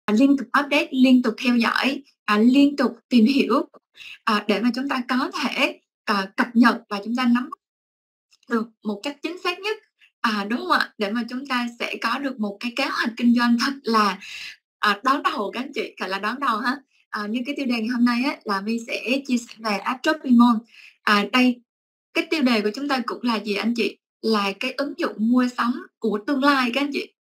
liên tục update, liên tục theo dõi, liên tục tìm hiểu, để mà chúng ta có thể cập nhật và chúng ta nắm được một cách chính xác nhất, đúng không ạ? Để mà chúng ta sẽ có được một cái kế hoạch kinh doanh thật là đón đầu các anh chị, gọi là đón đầu ha. Như cái tiêu đề ngày hôm nay á, là My sẽ chia sẻ về app Shopee Mall. Đây, cái tiêu đề của chúng ta cũng là gì anh chị? Là cái ứng dụng mua sắm của tương lai các anh chị.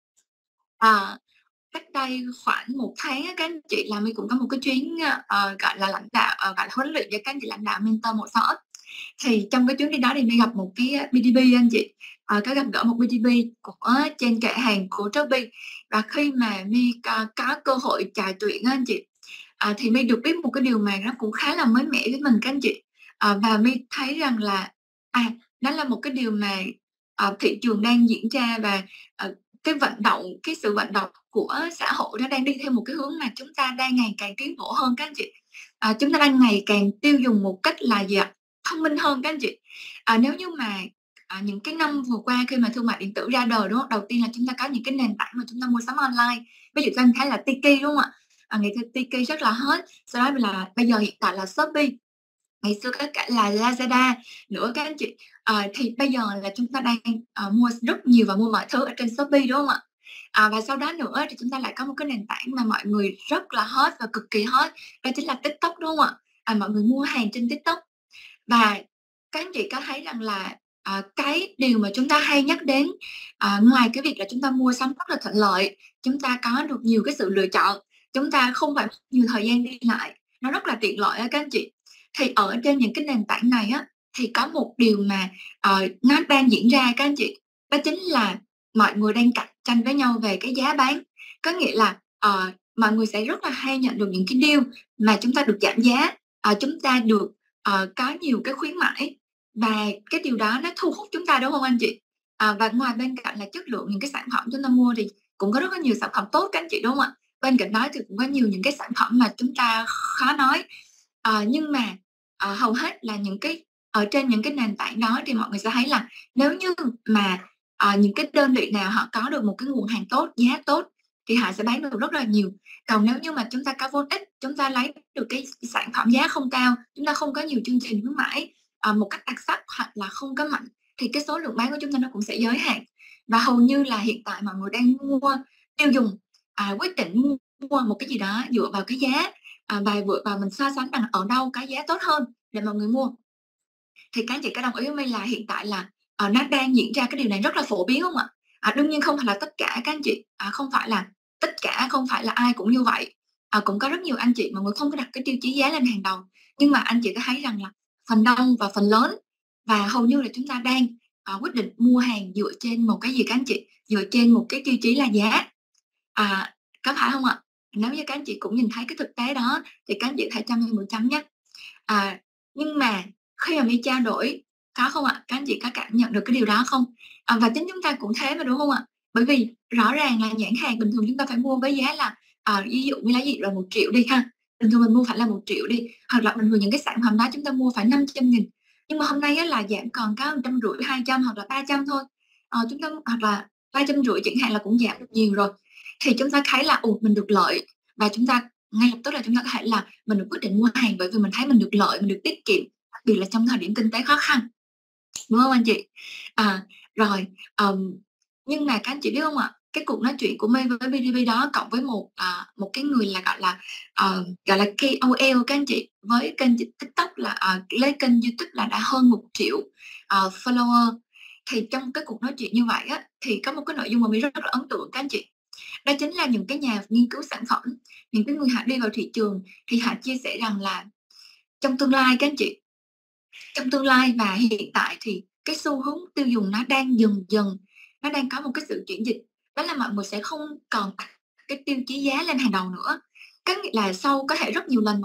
Cách đây khoảng 1 tháng á, các anh chị, là My cũng có một cái chuyến, gọi là lãnh đạo, gọi là huấn luyện cho các anh chị lãnh đạo mentor một startup. Thì trong cái chuyến đi đó thì My gặp một cái BDB anh chị, có gặp gỡ một BDB của trên kệ hàng của Shopee. Và khi mà My có cơ hội trò chuyện á anh chị, thì My được biết một cái điều mà nó cũng khá là mới mẻ với mình các anh chị. Và My thấy rằng là đó là một cái điều mà thị trường đang diễn ra, và cái sự vận động của xã hội nó đang đi theo một cái hướng mà chúng ta đang ngày càng tiến bộ hơn các anh chị. Chúng ta đang ngày càng tiêu dùng một cách là gì ạ? Thông minh hơn các anh chị. Nếu như mà những cái năm vừa qua khi mà thương mại điện tử ra đời, đúng không? Đầu tiên là chúng ta có những cái nền tảng mà chúng ta mua sắm online. Ví dụ anh thấy là Tiki, đúng không ạ? Ngày xưa Tiki rất là hot, sau đó là bây giờ hiện tại là Shopee, ngày xưa có cả là Lazada nữa các anh chị. Thì bây giờ là chúng ta đang mua rất nhiều và mua mọi thứ ở trên Shopee, đúng không ạ? Và sau đó nữa thì chúng ta lại có một cái nền tảng mà mọi người rất là hot và cực kỳ hot, đó chính là TikTok, đúng không ạ? Mọi người mua hàng trên TikTok. Và các anh chị có thấy rằng là cái điều mà chúng ta hay nhắc đến, ngoài cái việc là chúng ta mua sắm rất là thuận lợi, chúng ta có được nhiều cái sự lựa chọn, chúng ta không phải nhiều thời gian đi lại, nó rất là tiện lợi á các anh chị. Thì ở trên những cái nền tảng này á, thì có một điều mà nó đang diễn ra các anh chị, đó chính là mọi người đang cạnh tranh với nhau về cái giá bán. Có nghĩa là mọi người sẽ rất là hay nhận được những cái deal mà chúng ta được giảm giá, chúng ta được có nhiều cái khuyến mãi, và cái điều đó nó thu hút chúng ta, đúng không anh chị? Và ngoài bên cạnh là chất lượng những cái sản phẩm chúng ta mua thì cũng có rất là nhiều sản phẩm tốt các anh chị, đúng không ạ? Bên cạnh đó thì cũng có nhiều những cái sản phẩm mà chúng ta khó nói. Nhưng mà hầu hết là những cái ở trên những cái nền tảng đó thì mọi người sẽ thấy là nếu như mà những cái đơn vị nào họ có được một cái nguồn hàng tốt, giá tốt, thì họ sẽ bán được rất là nhiều. Còn nếu như mà chúng ta có vốn ít, chúng ta lấy được cái sản phẩm giá không cao, chúng ta không có nhiều chương trình khuyến mãi một cách đặc sắc, hoặc là không có mạnh, thì cái số lượng bán của chúng ta nó cũng sẽ giới hạn. Và hầu như là hiện tại mọi người đang tiêu dùng, quyết định mua một cái gì đó dựa vào cái giá, và dựa vào mình so sánh rằng ở đâu cái giá tốt hơn để mọi người mua. Thì các anh chị có đồng ý với mình là hiện tại là nó đang diễn ra cái điều này rất là phổ biến không ạ? Đương nhiên không phải là tất cả các anh chị, không phải là tất cả, không phải là ai cũng như vậy. Cũng có rất nhiều anh chị mọi người không có đặt cái tiêu chí giá lên hàng đầu, nhưng mà anh chị có thấy rằng là phần đông và phần lớn và hầu như là chúng ta đang quyết định mua hàng dựa trên một cái gì các anh chị? Dựa trên một cái tiêu chí là giá. Có phải không ạ? Nếu như các anh chị cũng nhìn thấy cái thực tế đó thì các anh chị hãy cho mình 10 chấm nhé. Nhưng mà khi mà My trao đổi, có không ạ? Các anh chị có cảm nhận được cái điều đó không? Và chính chúng ta cũng thế mà, đúng không ạ? Bởi vì rõ ràng là nhãn hàng bình thường chúng ta phải mua với giá là ví dụ như lấy gì là 1 triệu đi ha. Bình thường mình mua phải là 1 triệu đi, hoặc là bình thường những cái sản phẩm đó chúng ta mua phải 500.000. Nhưng mà hôm nay á, là giảm còn có 150, 200 hoặc là 300 thôi. Chúng ta hoặc là 350 chẳng hạn là cũng giảm được nhiều rồi. Thì chúng ta thấy là mình được lợi, và chúng ta ngay lập tức là chúng ta có thể là mình được quyết định mua hàng, bởi vì mình thấy mình được lợi, mình được tiết kiệm, đặc biệt là trong thời điểm kinh tế khó khăn, đúng không anh chị? Rồi nhưng mà các anh chị biết không ạ, cái cuộc nói chuyện của My với BDB đó cộng với một cái người là gọi là KOL các anh chị, với kênh TikTok là lấy kênh YouTube là đã hơn 1 triệu follower. Thì trong cái cuộc nói chuyện như vậy á, thì có một cái nội dung mà My rất là ấn tượng các anh chị. Đó chính là những cái nhà nghiên cứu sản phẩm, những cái người họ đi vào thị trường, thì họ chia sẻ rằng là trong tương lai các anh chị, trong tương lai và hiện tại thì cái xu hướng tiêu dùng nó đang dần dần, nó đang có một cái sự chuyển dịch, đó là mọi người sẽ không còn đặt cái tiêu chí giá lên hàng đầu nữa. Có nghĩa là sau có thể rất nhiều lần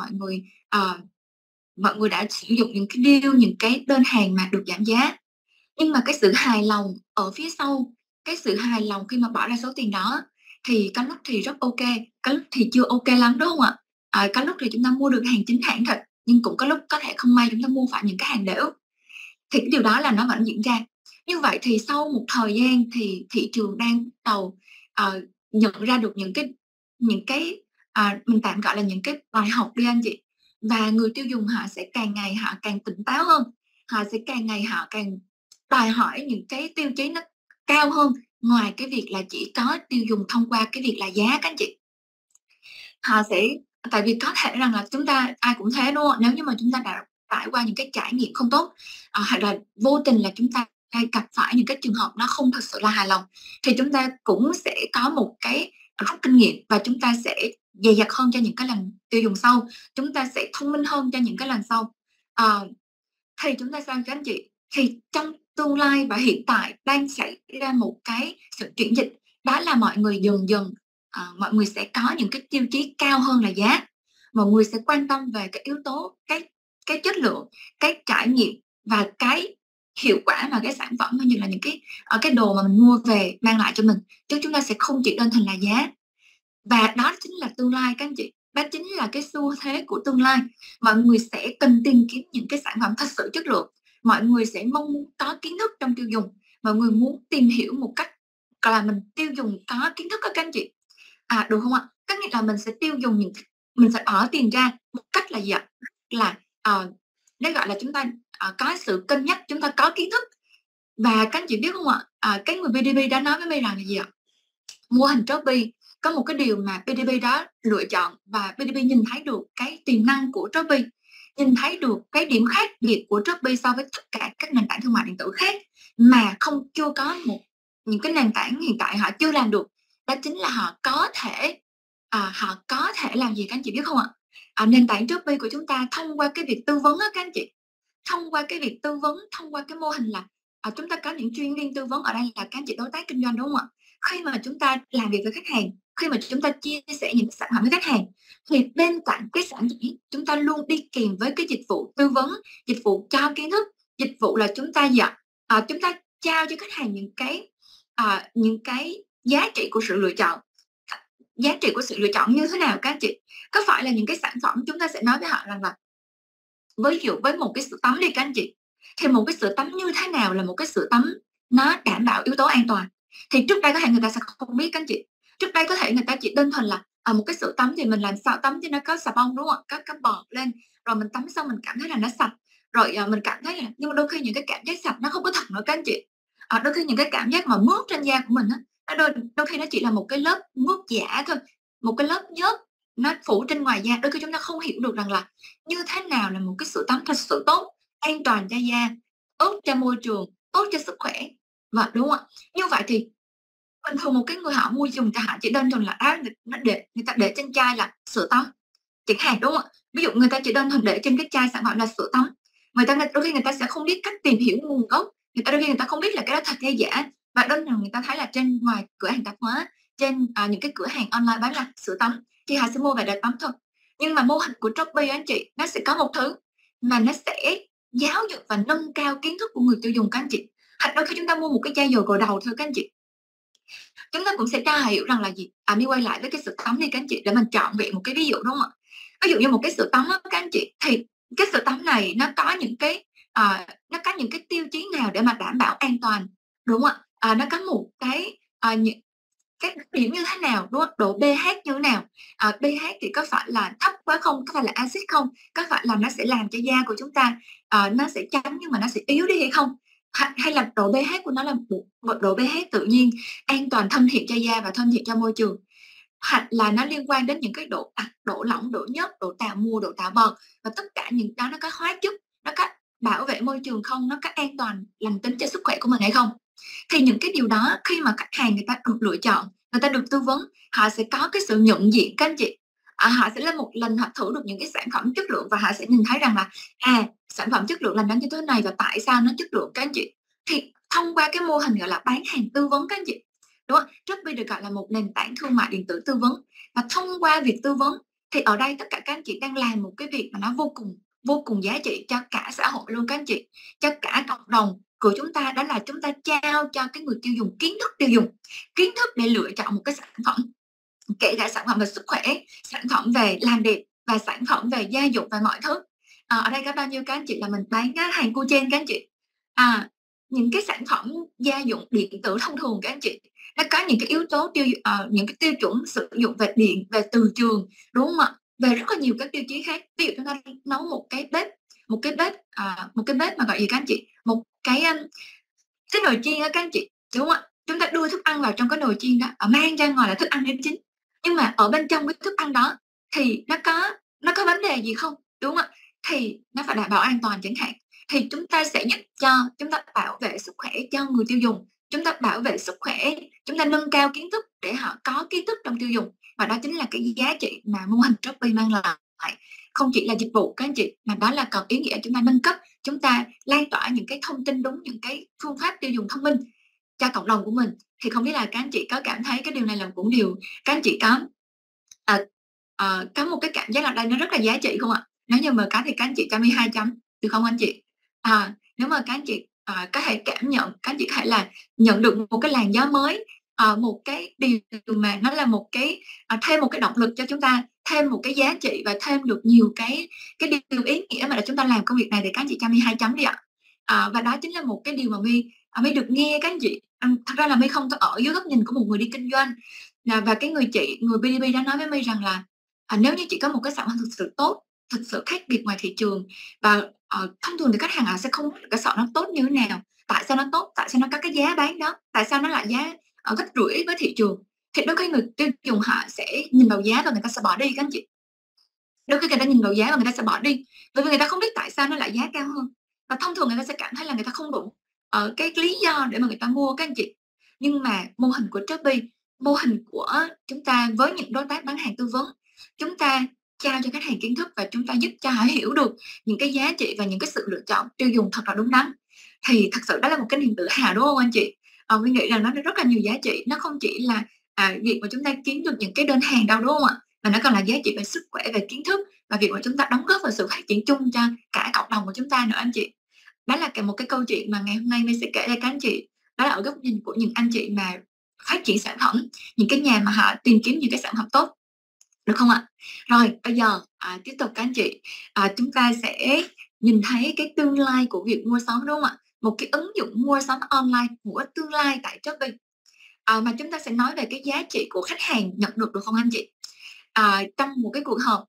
mọi người đã sử dụng những cái deal, những cái đơn hàng mà được giảm giá, nhưng mà cái sự hài lòng ở phía sau, cái sự hài lòng khi mà bỏ ra số tiền đó, thì có lúc thì rất ok, có lúc thì chưa ok lắm, đúng không ạ? Có lúc thì chúng ta mua được hàng chính hãng thật, nhưng cũng có lúc có thể không may chúng ta mua phải những cái hàng đểu. Thì cái điều đó là nó vẫn diễn ra. Như vậy thì sau một thời gian thì thị trường đang bắt đầu nhận ra được những cái mình tạm gọi là những cái bài học đi anh chị. Và người tiêu dùng họ sẽ càng ngày họ càng tỉnh táo hơn, họ sẽ càng ngày họ càng đòi hỏi những cái tiêu chí nó cao hơn, ngoài cái việc là chỉ có tiêu dùng thông qua cái việc là giá các anh chị. Họ sẽ tại vì có thể rằng là chúng ta ai cũng thế, đúng không? Nếu như mà chúng ta đã trải qua những cái trải nghiệm không tốt, hoặc là vô tình là chúng ta hay gặp phải những cái trường hợp nó không thật sự là hài lòng, thì chúng ta cũng sẽ có một cái rút kinh nghiệm và chúng ta sẽ dè dặt hơn cho những cái lần tiêu dùng sau, chúng ta sẽ thông minh hơn cho những cái lần sau. Thì chúng ta sao các anh chị? Thì trong tương lai và hiện tại đang xảy ra một cái sự chuyển dịch, đó là mọi người dần dần mọi người sẽ có những cái tiêu chí cao hơn là giá. Mọi người sẽ quan tâm về cái yếu tố cái chất lượng, cái trải nghiệm và cái hiệu quả mà cái sản phẩm hay như là những cái đồ mà mình mua về mang lại cho mình, chứ chúng ta sẽ không chỉ đơn thuần là giá. Và đó chính là tương lai các anh chị, đó chính là cái xu thế của tương lai. Mọi người sẽ cần tìm kiếm những cái sản phẩm thật sự chất lượng, mọi người sẽ mong muốn có kiến thức trong tiêu dùng, mọi người muốn tìm hiểu một cách là mình tiêu dùng có kiến thức các anh chị. Được không ạ? Có nghĩa là mình sẽ tiêu dùng mình sẽ bỏ tiền ra một cách là gì ạ? Là nó gọi là chúng ta có sự cân nhắc, chúng ta có kiến thức. Và các anh chị biết không ạ? Cái người BDB đã nói với mình rằng là gì ạ? Mô hình Shopee có một cái điều mà BDB đó lựa chọn, và BDB nhìn thấy được cái tiềm năng của Shopee, nhìn thấy được cái điểm khác biệt của Shopee so với tất cả các nền tảng thương mại điện tử khác mà chưa có những cái nền tảng hiện tại họ chưa làm được. Đó chính là họ có thể làm gì các anh chị biết không ạ? Nền tảng Shopee của chúng ta thông qua cái việc tư vấn đó các anh chị, thông qua cái việc tư vấn, thông qua cái mô hình là chúng ta có những chuyên viên tư vấn, ở đây là các anh chị đối tác kinh doanh, đúng không ạ? Khi mà chúng ta làm việc với khách hàng, khi mà chúng ta chia sẻ những sản phẩm với khách hàng, thì bên cạnh cái sản phẩm chúng ta luôn đi kèm với cái dịch vụ tư vấn, dịch vụ cho kiến thức, dịch vụ là chúng ta chúng ta trao cho khách hàng những cái giá trị của sự lựa chọn. Giá trị của sự lựa chọn như thế nào các anh chị? Có phải là những cái sản phẩm chúng ta sẽ nói với họ rằng là ví dụ với một cái sữa tắm đi các anh chị, thì một cái sữa tắm như thế nào là một cái sữa tắm nó đảm bảo yếu tố an toàn? Thì trước đây có thể người ta sẽ không biết các anh chị. Trước đây có thể người ta chỉ đơn thuần là một cái sữa tắm thì mình làm sao tắm cho nó có xà bông, đúng không ạ? Có bọt lên, rồi mình tắm xong mình cảm thấy là nó sạch, rồi mình cảm thấy là, nhưng mà đôi khi những cái cảm giác sạch nó không có thật nữa các anh chị. Đôi khi những cái cảm giác mà mướt trên da của mình đôi khi nó chỉ là một cái lớp mướt giả thôi, một cái lớp nhớt nó phủ trên ngoài da. Đôi khi chúng ta không hiểu được rằng là như thế nào là một cái sữa tắm thật sự tốt, an toàn cho da, tốt cho môi trường, tốt cho sức khỏe. Và đúng không ạ? Như vậy thì bình thường một cái người họ mua dùng cho họ chỉ đơn thuần là người ta để trên chai là sữa tắm chẳng hạn, đúng không ạ? Ví dụ người ta chỉ đơn thuần để trên cái chai sản phẩm là sữa tắm, đôi khi người ta sẽ không biết cách tìm hiểu nguồn gốc, đôi khi người ta không biết là cái đó thật hay giả, và đơn thuần người ta thấy là trên ngoài cửa hàng tạp hóa, trên những cái cửa hàng online bán là sữa tắm thì họ sẽ mua về để tắm thôi. Nhưng mà mô hình của Shopee anh chị, nó sẽ có một thứ mà nó sẽ giáo dục và nâng cao kiến thức của người tiêu dùng các anh chị. Hoặc đôi khi chúng ta mua một cái chai dầu gội đầu thôi các anh chị, chúng ta cũng sẽ tra hiểu rằng là gì. Đi quay lại với cái sữa tắm đi các anh chị, để mình chọn vẹn một cái ví dụ, đúng không ạ? Ví dụ như một cái sữa tắm đó, các anh chị, thì cái sữa tắm này nó có những cái tiêu chí nào để mà đảm bảo an toàn, đúng không ạ? Nó có một cái điểm như thế nào, đúng không? Độ pH như thế nào? pH thì có phải là thấp quá không? Có phải là axit không? Có phải là nó sẽ làm cho da của chúng ta nó sẽ trắng nhưng mà nó sẽ yếu đi hay không? Hay là độ pH của nó là một độ pH tự nhiên, an toàn, thân thiện cho da và thân thiện cho môi trường, hoặc là nó liên quan đến những cái độ đặc, độ lỏng, độ nhớt, độ tạo mùi, độ tạo bọt, và tất cả những đó nó có hóa chất, nó có bảo vệ môi trường không, nó có an toàn lành tính cho sức khỏe của mình hay không. Thì những cái điều đó khi mà khách hàng người ta được lựa chọn, người ta được tư vấn, họ sẽ có cái sự nhận diện các anh chị. Họ sẽ lên một lần họ thử được những cái sản phẩm chất lượng, và họ sẽ nhìn thấy rằng là sản phẩm chất lượng là nó như thế này và tại sao nó chất lượng các anh chị. Thì thông qua cái mô hình gọi là bán hàng tư vấn các anh chị, đúng không? Shopee được gọi là một nền tảng thương mại điện tử tư vấn, và thông qua việc tư vấn thì ở đây tất cả các anh chị đang làm một cái việc mà nó vô cùng giá trị cho cả xã hội luôn các anh chị, cho cả cộng đồng của chúng ta. Đó là chúng ta trao cho cái người tiêu dùng kiến thức tiêu dùng, kiến thức để lựa chọn một cái sản phẩm, kể cả sản phẩm về sức khỏe, sản phẩm về làm đẹp và sản phẩm về gia dụng và mọi thứ. Ở đây có bao nhiêu các anh chị là mình bán hàng cu trên các anh chị. những cái sản phẩm gia dụng điện tử thông thường các anh chị, nó có những cái yếu tố những cái tiêu chuẩn sử dụng về điện, về từ trường, đúng không ạ? Về rất là nhiều các tiêu chí khác. Ví dụ chúng ta nấu một cái bếp mà gọi gì các anh chị? Một cái nồi chiên á các anh chị, đúng không ạ? Chúng ta đưa thức ăn vào trong cái nồi chiên đó, mang ra ngoài là thức ăn đến chín. Nhưng mà ở bên trong cái thức ăn đó thì nó có vấn đề gì không? Đúng không ạ? Thì nó phải đảm bảo an toàn chẳng hạn. Thì chúng ta sẽ giúp cho chúng ta bảo vệ sức khỏe cho người tiêu dùng. Chúng ta bảo vệ sức khỏe, chúng ta nâng cao kiến thức để họ có kiến thức trong tiêu dùng. Và đó chính là cái giá trị mà mô hình Shopee mang lại. Không chỉ là dịch vụ các anh chị, mà đó là còn ý nghĩa chúng ta nâng cấp, chúng ta lan tỏa những cái thông tin đúng, những cái phương pháp tiêu dùng thông minh cho cộng đồng của mình. Thì không biết là các anh chị có cảm thấy cái điều này là cũng điều các anh chị có một cái cảm giác là đây nó rất là giá trị không ạ? Nếu như mà có thì các anh chị cho mi 2 chấm được không anh chị? Nếu mà các anh chị có thể cảm nhận, các anh chị có thể là nhận được một cái làn gió mới, một cái điều mà nó là một cái thêm một cái động lực cho chúng ta, thêm một cái giá trị và thêm được nhiều cái điều ý nghĩa mà để chúng ta làm công việc này, thì các anh chị cho mi 2 chấm đi ạ. Và đó chính là một cái điều mà mi được nghe các anh chị. Thật ra là mi không có ở dưới góc nhìn của một người đi kinh doanh, và cái người BDB đã nói với mi rằng là nếu như chị có một cái sản phẩm thực sự tốt, thực sự khác biệt ngoài thị trường, và thông thường thì khách hàng sẽ không biết cái sản nó tốt như thế nào, tại sao nó tốt, tại sao nó có cái giá bán đó, tại sao nó lại giá gấp rưỡi với thị trường, thì đôi khi người tiêu dùng họ sẽ nhìn vào giá và người ta sẽ bỏ đi các anh chị. Đôi khi người ta nhìn vào giá và người ta sẽ bỏ đi, bởi vì người ta không biết tại sao nó lại giá cao hơn, và thông thường người ta sẽ cảm thấy là người ta không đủ cái lý do để mà người ta mua các anh chị. Nhưng mà mô hình của Shopee, mô hình của chúng ta với những đối tác bán hàng tư vấn, chúng ta trao cho khách hàng kiến thức và chúng ta giúp cho họ hiểu được những cái giá trị và những cái sự lựa chọn tiêu dùng thật là đúng đắn, thì thật sự đó là một cái niềm tự hào, đúng không anh chị? Mình nghĩ rằng nó rất là nhiều giá trị, nó không chỉ là việc mà chúng ta kiếm được những cái đơn hàng đâu, đúng không ạ? Mà nó còn là giá trị về sức khỏe, về kiến thức, và việc mà chúng ta đóng góp vào sự phát triển chung cho cả cộng đồng của chúng ta nữa anh chị. Đó là một cái câu chuyện mà ngày hôm nay mình sẽ kể cho các anh chị. Đó là ở góc nhìn của những anh chị mà phát triển sản phẩm, những cái nhà mà họ tìm kiếm những cái sản phẩm tốt, được không ạ? Rồi bây giờ tiếp tục các anh chị, chúng ta sẽ nhìn thấy cái tương lai của việc mua sắm, đúng không ạ? Một cái ứng dụng mua sắm online của tương lai tại Shopee, mà chúng ta sẽ nói về cái giá trị của khách hàng nhận được không anh chị? Trong một cái cuộc họp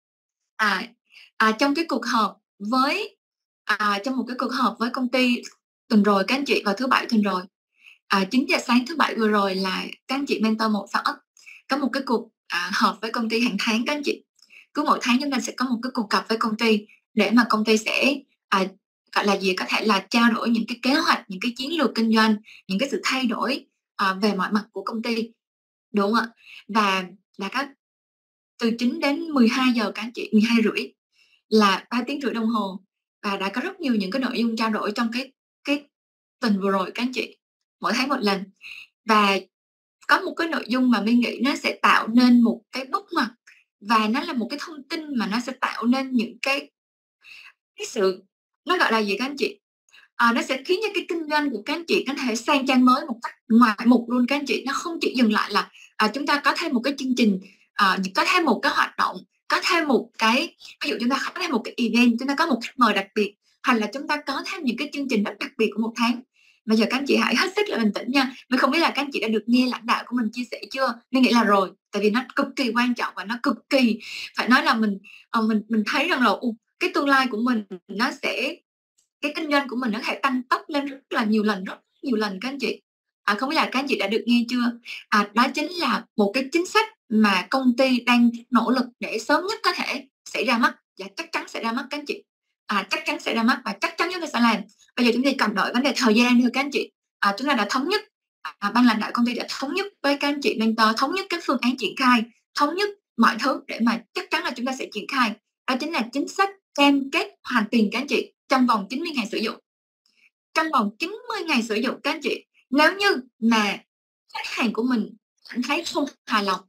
trong cái cuộc họp với trong một cái cuộc họp với công ty tuần rồi các anh chị, vào thứ Bảy tuần rồi, 9 giờ sáng thứ Bảy vừa rồi, là các anh chị mentor một startup có một cái cuộc họp với công ty hàng tháng các anh chị. Cứ mỗi tháng chúng ta sẽ có một cái cuộc gặp với công ty để mà công ty sẽ gọi là gì, có thể là trao đổi những cái kế hoạch, những cái chiến lược kinh doanh, những cái sự thay đổi về mọi mặt của công ty, đúng không ạ? Và là các từ 9 đến 12 giờ các anh chị, 12 rưỡi, là 3 tiếng rưỡi đồng hồ, và đã có rất nhiều những cái nội dung trao đổi trong cái tuần vừa rồi các anh chị, mỗi tháng một lần. Và có một cái nội dung mà mình nghĩ nó sẽ tạo nên một cái bookmark, và nó là một cái thông tin mà nó sẽ tạo nên những cái sự, nó gọi là gì các anh chị? Nó sẽ khiến cho cái kinh doanh của các anh chị có thể sang trang mới một cách ngoại mục luôn các anh chị. Nó không chỉ dừng lại là chúng ta có thêm một cái chương trình, có thêm một cái hoạt động, có thêm một cái, ví dụ chúng ta có thêm một cái event, chúng ta có một khách mời đặc biệt, hoặc là chúng ta có thêm những cái chương trình rất đặc biệt của một tháng. Bây giờ các anh chị hãy hết sức là bình tĩnh nha. Mình không biết là các anh chị đã được nghe lãnh đạo của mình chia sẻ chưa? Mình nghĩ là rồi, tại vì nó cực kỳ quan trọng và nó cực kỳ, phải nói là mình thấy rằng là cái tương lai của mình nó sẽ, cái kinh doanh của mình nó có thể tăng tốc lên rất nhiều lần các anh chị. Không biết là các anh chị đã được nghe chưa? Đó chính là một cái chính sách mà công ty đang nỗ lực để sớm nhất có thể sẽ ra mắt, và chắc chắn sẽ ra mắt các anh chị. Chắc chắn sẽ ra mắt và chắc chắn chúng ta sẽ làm. Bây giờ chúng ta cầm đợi vấn đề thời gian thôi các anh chị. Chúng ta đã thống nhất, ban lãnh đạo công ty đã thống nhất với các anh chị mentor, thống nhất các phương án triển khai, thống nhất mọi thứ để mà chắc chắn là chúng ta sẽ triển khai. Đó chính là chính sách cam kết hoàn tiền các anh chị trong vòng 90 ngày sử dụng. Trong vòng 90 ngày sử dụng các anh chị, nếu như mà khách hàng của mình cảm thấy không hài lòng,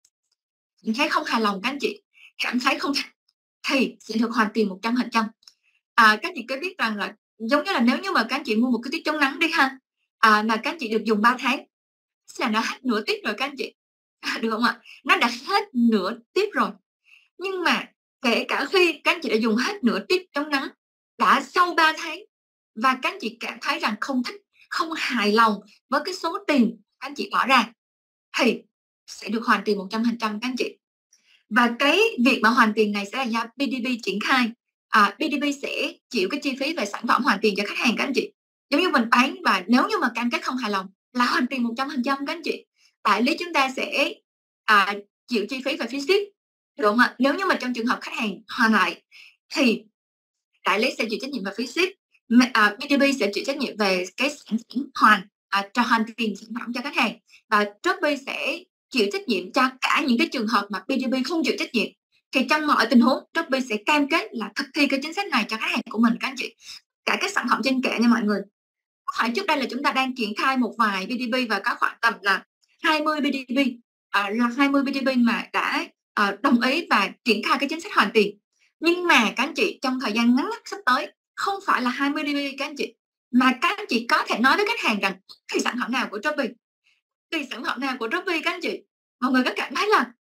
các anh chị cảm thấy không, thì sẽ được hoàn tiền 100%. Các anh chị có biết rằng là giống như là nếu như mà các anh chị mua một cái tiếp chống nắng đi ha, mà các anh chị được dùng 3 tháng là nó hết nửa tiếp rồi các anh chị, được không ạ? Nó đã hết nửa tiếp rồi. Nhưng mà kể cả khi các anh chị đã dùng hết nửa tiếp chống nắng, đã sau 3 tháng và các anh chị cảm thấy rằng không thích, không hài lòng với cái số tiền các anh chị bỏ ra, thì sẽ được hoàn tiền 100% các anh chị. Và cái việc mà hoàn tiền này sẽ là do BDB triển khai. BDB sẽ chịu cái chi phí về sản phẩm hoàn tiền cho khách hàng các anh chị. Giống như mình bán, và nếu như mà cam kết không hài lòng là hoàn tiền 100% các anh chị. Đại lý chúng ta sẽ chịu chi phí và phí ship, đúng không ạ? Nếu như mà trong trường hợp khách hàng hoàn lại thì đại lý sẽ chịu trách nhiệm về phí ship. BDB sẽ chịu trách nhiệm về cái sản phẩm cho hoàn tiền sản phẩm cho khách hàng, và Shopee sẽ chịu trách nhiệm cho cả những cái trường hợp mà BDB không chịu trách nhiệm. Thì trong mọi tình huống, Shopee sẽ cam kết là thực thi cái chính sách này cho khách hàng của mình các anh chị. Cả các sản phẩm trên kệ nha mọi người. Phải trước đây là chúng ta đang triển khai một vài BDB và có khoảng tầm là 20 BDB, là 20 BDB mà đã đồng ý và triển khai cái chính sách hoàn tiền. Nhưng mà các anh chị trong thời gian ngắn nhất sắp tới không phải là 20 BDB các anh chị, mà các anh chị có thể nói với khách hàng rằng thì sản phẩm nào của Shopee, thì sản phẩm nào của Shopee các anh chị. Mọi người có cảm thấy là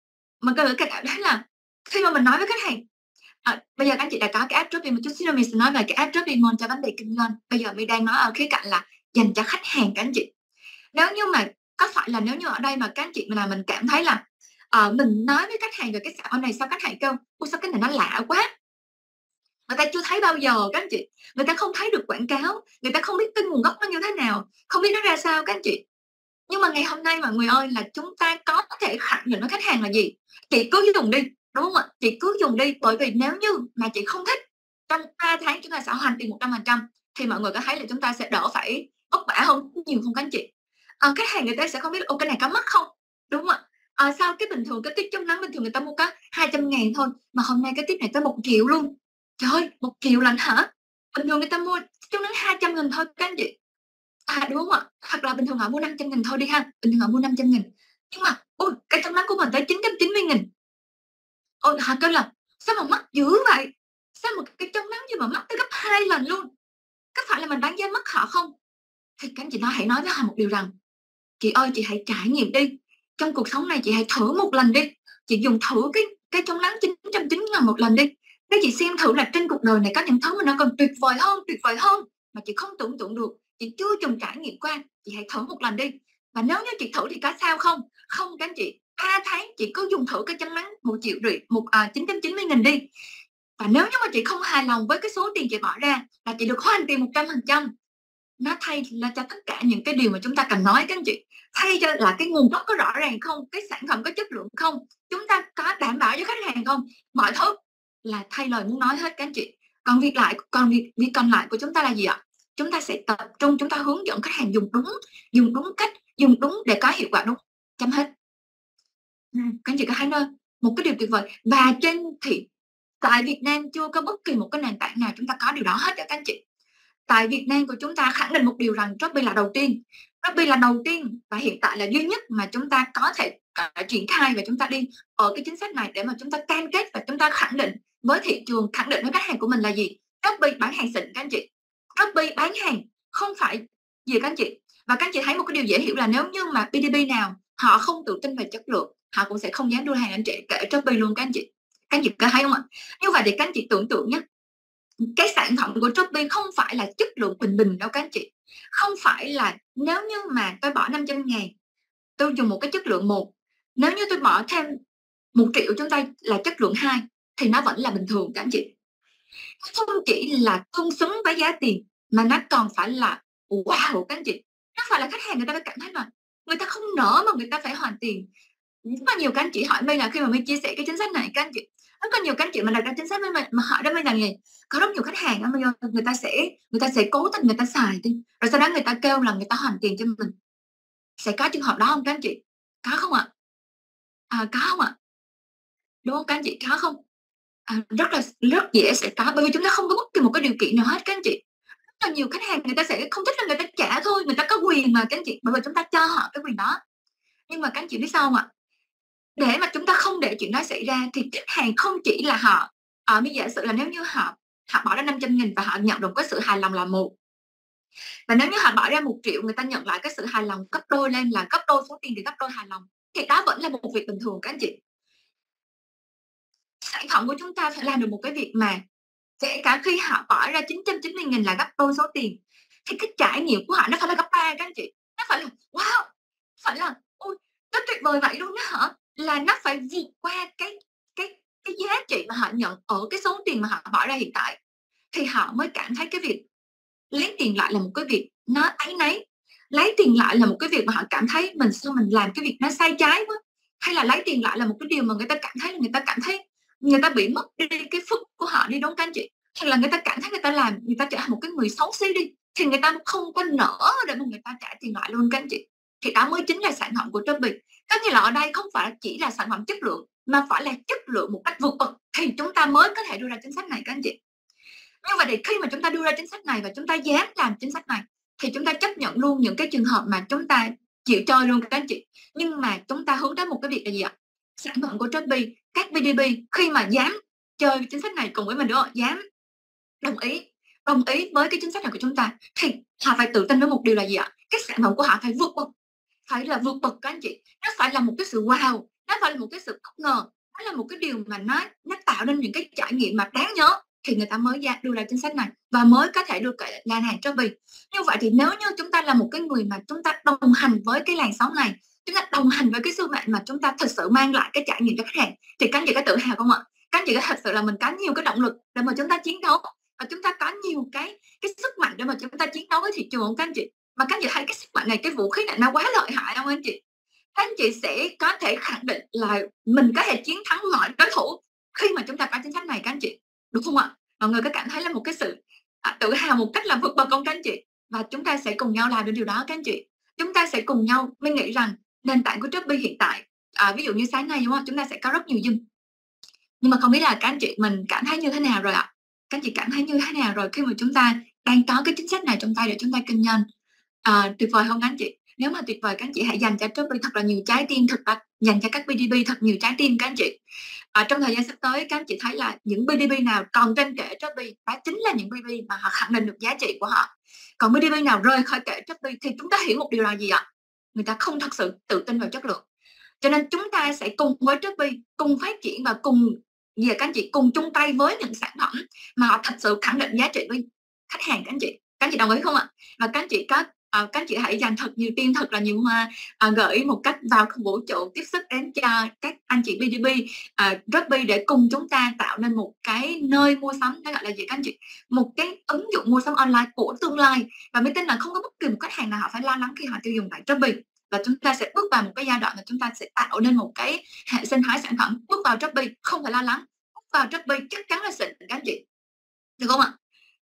khi mà mình nói với khách hàng, bây giờ các anh chị đã có cái app Shopee, một chút xíu nữa mình sẽ nói về cái app Shopee Mall cho vấn đề kinh doanh. Bây giờ mình đang nói ở khía cạnh là dành cho khách hàng các anh chị. Nếu như mà có phải là nếu như ở đây mà các anh chị mình cảm thấy là mình nói với khách hàng về cái sản phẩm này, sao khách hàng kêu ôi sao cái này nó lạ quá, người ta chưa thấy bao giờ các anh chị, người ta không thấy được quảng cáo, người ta không biết cái nguồn gốc nó như thế nào, không biết nó ra sao các anh chị. Nhưng mà ngày hôm nay mọi người ơi, là chúng ta có thể khẳng định với khách hàng là gì? Chị cứ dùng đi, đúng không ạ? Chị cứ dùng đi, bởi vì nếu như mà chị không thích, trong 3 tháng chúng ta sẽ hoàn tiền 100%, thì mọi người có thấy là chúng ta sẽ đỡ phải vất vả hơn nhiều không các anh chị? Khách hàng người ta sẽ không biết cái này có mắc không, đúng không ạ? Sao cái bình thường cái tiếp chống nắng bình thường người ta mua có 200.000 thôi, mà hôm nay cái tiếp này tới 1 triệu luôn. Trời ơi, 1 triệu lận hả? Bình thường người ta mua chống nắng 200.000 thôi các anh chị. Đúng không ạ? Hoặc là bình thường họ mua 500.000 thôi đi ha, bình thường họ mua 500.000. Nhưng mà ôi, cái chống nắng của mình tới 990.000. Ôi, họ kêu là sao mà mắc dữ vậy? Sao mà cái chống nắng gì mà mắc tới gấp 2 lần luôn? Có phải là mình bán giá mắc họ không? Thì các anh chị hãy nói với họ một điều rằng, chị ơi, chị hãy trải nghiệm đi. Trong cuộc sống này chị hãy thử một lần đi. Chị dùng thử cái chống nắng 990.000 một lần đi. Để chị xem thử là trên cuộc đời này có những thứ mà nó còn tuyệt vời hơn mà chị không tưởng tượng được, chị chưa từng trải nghiệm qua. Chị hãy thử một lần đi. Và nếu như chị thử thì có sao không? Không các anh chị, 3 tháng chị cứ dùng thử cái chống nắng 1.990.000 đi. Và nếu như mà chị không hài lòng với cái số tiền chị bỏ ra, là chị được hoàn tiền 100%. Nó thay là cho tất cả những cái điều mà chúng ta cần nói các anh chị. Thay cho là cái nguồn gốc có rõ ràng không, cái sản phẩm có chất lượng không, chúng ta có đảm bảo cho khách hàng không, mọi thứ là thay lời muốn nói hết các anh chị. Còn việc còn lại của chúng ta là gì ạ? Chúng ta sẽ tập trung, chúng ta hướng dẫn khách hàng dùng đúng cách, dùng đúng để có hiệu quả đúng, chấm hết. Các anh chị có thấy một cái điều tuyệt vời. Và tại Việt Nam chưa có bất kỳ một cái nền tảng nào chúng ta có điều đó hết các anh chị. Tại Việt Nam của chúng ta khẳng định một điều rằng Shopee là đầu tiên. Shopee là đầu tiên và hiện tại là duy nhất mà chúng ta có thể triển khai, và chúng ta đi ở cái chính sách này để mà chúng ta cam kết và chúng ta khẳng định với thị trường, khẳng định với khách hàng của mình là gì? Shopee bán hàng xịn các anh chị. Shopee bán hàng không phải gì các anh chị. Và các anh chị thấy một cái điều dễ hiểu là nếu như mà BDB nào họ không tự tin về chất lượng, họ cũng sẽ không dám đưa hàng anh chị, kể Shopee luôn các anh chị. Các anh chị có thấy không ạ? Như vậy thì các anh chị tưởng tượng nhé, cái sản phẩm của Shopee không phải là chất lượng bình bình đâu các anh chị. Không phải là nếu như mà tôi bỏ 500.000 tôi dùng một cái chất lượng 1, nếu như tôi bỏ thêm 1 triệu chúng ta là chất lượng 2 thì nó vẫn là bình thường các anh chị. Không chỉ là tương xứng với giá tiền mà nó còn phải là wow các anh chị. Nó phải là khách hàng người ta cảm thấy mà người ta không nỡ mà người ta phải hoàn tiền. Rất là nhiều các anh chị hỏi mình là khi mà mình chia sẻ cái chính sách này các anh chị, rất là nhiều các anh chị mà đặt ra chính sách với mình mà hỏi đó mình là gì, có rất nhiều khách hàng bây giờ người ta sẽ cố tình người ta xài đi, rồi sau đó người ta kêu là người ta hoàn tiền cho mình. Sẽ có trường hợp đó không các anh chị? Có không ạ? Có không ạ? Đúng không các anh chị? Có không? Rất dễ sẽ có, bởi vì chúng ta không có bất kỳ một cái điều kiện nào hết các anh chị. Rất là nhiều khách hàng người ta sẽ không thích là người ta trả thôi, người ta có quyền mà các anh chị, bởi vì chúng ta cho họ cái quyền đó. Nhưng mà các anh chị biết sao không ạ? Để mà chúng ta không để chuyện đó xảy ra thì khách hàng không chỉ là họ, bây giả sử là nếu như họ bỏ ra 500.000 và họ nhận được cái sự hài lòng là 1, và nếu như họ bỏ ra 1 triệu người ta nhận lại cái sự hài lòng gấp đôi lên, là gấp đôi số tiền thì gấp đôi hài lòng, thì đó vẫn là một việc bình thường các anh chị. Sản phẩm của chúng ta phải làm được một cái việc mà kể cả khi họ bỏ ra 990.000 là gấp đôi số tiền, thì cái trải nghiệm của họ nó phải là gấp 3 các anh chị. Nó phải là wow, phải là ôi, nó tuyệt vời vậy luôn đó hả? Là nó phải vượt qua cái giá trị mà họ nhận ở cái số tiền mà họ bỏ ra hiện tại, thì họ mới cảm thấy cái việc lấy tiền lại là một cái việc nó áy náy, lấy tiền lại là một cái việc mà họ cảm thấy sao mình làm cái việc nó sai trái quá, hay là lấy tiền lại là một cái điều mà người ta cảm thấy là người ta bị mất đi cái phước của họ đi, đúng các anh chị? Hay là người ta cảm thấy người ta trở thành một cái người xấu xí đi, thì người ta không có nỡ để mà người ta trả tiền lại luôn các anh chị. Thì đó mới chính là sản phẩm của Shopee. Có nghĩa là ở đây không phải chỉ là sản phẩm chất lượng, mà phải là chất lượng một cách vượt bậc, thì chúng ta mới có thể đưa ra chính sách này các anh chị. Như vậy thì khi mà chúng ta đưa ra chính sách này và chúng ta dám làm chính sách này, thì chúng ta chấp nhận luôn những cái trường hợp mà chúng ta chịu chơi luôn các anh chị. Nhưng mà chúng ta hướng đến một cái việc là gì ạ? Sản phẩm của Shopee, các BDB khi mà dám chơi chính sách này cùng với mình nữa, dám đồng ý với cái chính sách này của chúng ta, thì họ phải tự tin với một điều là gì ạ? Cái sản phẩm của họ phải vượt bậc, phải là vượt bậc các anh chị. Nó phải là một cái sự wow, nó phải là một cái sự bất ngờ, nó là một cái điều mà nó tạo nên những cái trải nghiệm mà đáng nhớ, thì người ta mới đưa ra chính sách này và mới có thể được lan hàng Shopee. Như vậy thì nếu như chúng ta là một cái người mà chúng ta đồng hành với cái làn sóng này, chúng ta đồng hành với cái sứ mệnh mà chúng ta thực sự mang lại cái trải nghiệm cho khách hàng, thì các anh chị có tự hào không ạ? Các anh chị có thật sự là mình có nhiều cái động lực để mà chúng ta chiến đấu, và chúng ta có nhiều cái sức mạnh để mà chúng ta chiến đấu với thị trường không các anh chị? Mà các anh chị thấy cái sức mạnh này, cái vũ khí này nó quá lợi hại không anh chị? Các anh chị sẽ có thể khẳng định là mình có thể chiến thắng mọi đối thủ khi mà chúng ta có chính sách này các anh chị, đúng không ạ? Mọi người có cảm thấy là một cái sự tự hào một cách là vượt bậc không các anh chị? Và chúng ta sẽ cùng nhau làm được điều đó các anh chị. Chúng ta sẽ cùng nhau, mình nghĩ rằng nền tảng của Shopee hiện tại, ví dụ như sáng nay đúng không? Chúng ta sẽ có rất nhiều Zoom. Nhưng mà không biết là các anh chị mình cảm thấy như thế nào rồi ạ? Các anh chị cảm thấy như thế nào rồi khi mà chúng ta đang có cái chính sách này trong tay để chúng ta kinh doanh? Tuyệt vời không các anh chị? Nếu mà tuyệt vời, các anh chị hãy dành cho Shopee thật là nhiều trái tim, dành cho các BDB thật nhiều trái tim các anh chị. Trong thời gian sắp tới, các anh chị thấy là những BDB nào còn trên kệ Shopee, đó chính là những BDB mà họ khẳng định được giá trị của họ. Còn BDB nào rời khỏi kệ Shopee thì chúng ta hiểu một điều là gì ạ? Người ta không thật sự tự tin vào chất lượng. Cho nên chúng ta sẽ cùng với Shopee cùng phát triển và cùng các anh chị cùng chung tay với những sản phẩm mà họ thật sự khẳng định giá trị với khách hàng các anh chị đồng ý không ạ? Và các anh chị các anh chị hãy dành thật nhiều tim, thật là nhiều hoa, gửi một cách vào vũ trụ tiếp sức đến cho các anh chị BDB, Shopee, để cùng chúng ta tạo nên một cái nơi mua sắm, nó gọi là gì các anh chị? Một cái ứng dụng mua sắm online của tương lai. Và mới tin là không có bất kỳ một khách hàng nào họ phải lo lắng khi họ tiêu dùng tại Shopee. Và chúng ta sẽ bước vào một cái giai đoạn mà chúng ta sẽ tạo nên một cái hệ sinh thái sản phẩm. Bước vào Shopee không phải lo lắng, bước vào Shopee chắc chắn là xịn các anh chị, được không ạ?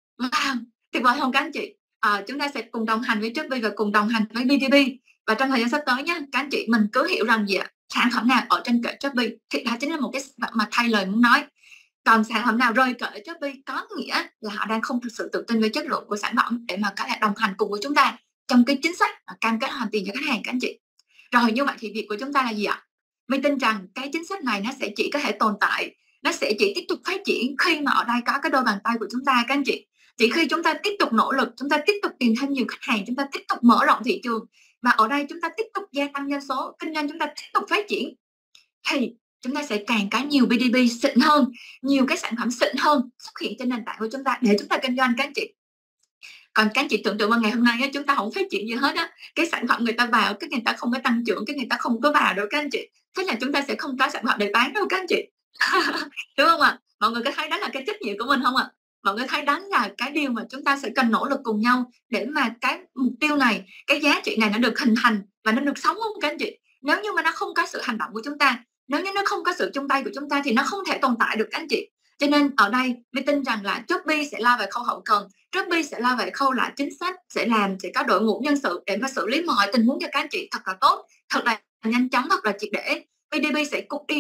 Tuyệt vời không các anh chị? Chúng ta sẽ cùng đồng hành với Shopee và cùng đồng hành với BTB. Và trong thời gian sắp tới nha, các anh chị mình cứ hiểu rằng gì ạ? Sản phẩm nào ở trên kệ Shopee thì đó chính là một cái sản phẩm mà thay lời muốn nói. Còn sản phẩm nào rơi kệ Shopee có nghĩa là họ đang không thực sự tự tin với chất lượng của sản phẩm để mà có thể đồng hành cùng với chúng ta trong cái chính sách cam kết hoàn tiền cho khách hàng các anh chị. Rồi như vậy thì việc của chúng ta là gì ạ? Mình tin rằng cái chính sách này nó sẽ chỉ có thể tồn tại, nó sẽ chỉ tiếp tục phát triển khi mà ở đây có cái đôi bàn tay của chúng ta các anh chị. Chỉ khi chúng ta tiếp tục nỗ lực, chúng ta tiếp tục tìm thêm nhiều khách hàng, chúng ta tiếp tục mở rộng thị trường, và ở đây chúng ta tiếp tục gia tăng doanh số kinh doanh, chúng ta tiếp tục phát triển, thì chúng ta sẽ càng có nhiều BDB xịn hơn, nhiều cái sản phẩm xịn hơn xuất hiện trên nền tảng của chúng ta để chúng ta kinh doanh các anh chị. Còn các anh chị tưởng tượng vào ngày hôm nay chúng ta không phát triển gì hết á, cái sản phẩm người ta vào, cái người ta không có tăng trưởng, cái người ta không có vào đâu các anh chị, thế là chúng ta sẽ không có sản phẩm để bán đâu các anh chị. Đúng không ạ? Mọi người có thấy đó là cái trách nhiệm của mình không ạ? Mọi người thấy đó là cái điều mà chúng ta sẽ cần nỗ lực cùng nhau để mà cái mục tiêu này, cái giá trị này nó được hình thành và nó được sống không các anh chị? Nếu như mà nó không có sự hành động của chúng ta, nếu như nó không có sự chung tay của chúng ta thì nó không thể tồn tại được các anh chị. Cho nên ở đây mình tin rằng là Shopee sẽ lo về khâu hậu cần, Shopee sẽ lo về khâu là chính sách, sẽ có đội ngũ nhân sự để mà xử lý mọi tình huống cho các anh chị thật là tốt, thật là nhanh chóng, thật là triệt để. BDB sẽ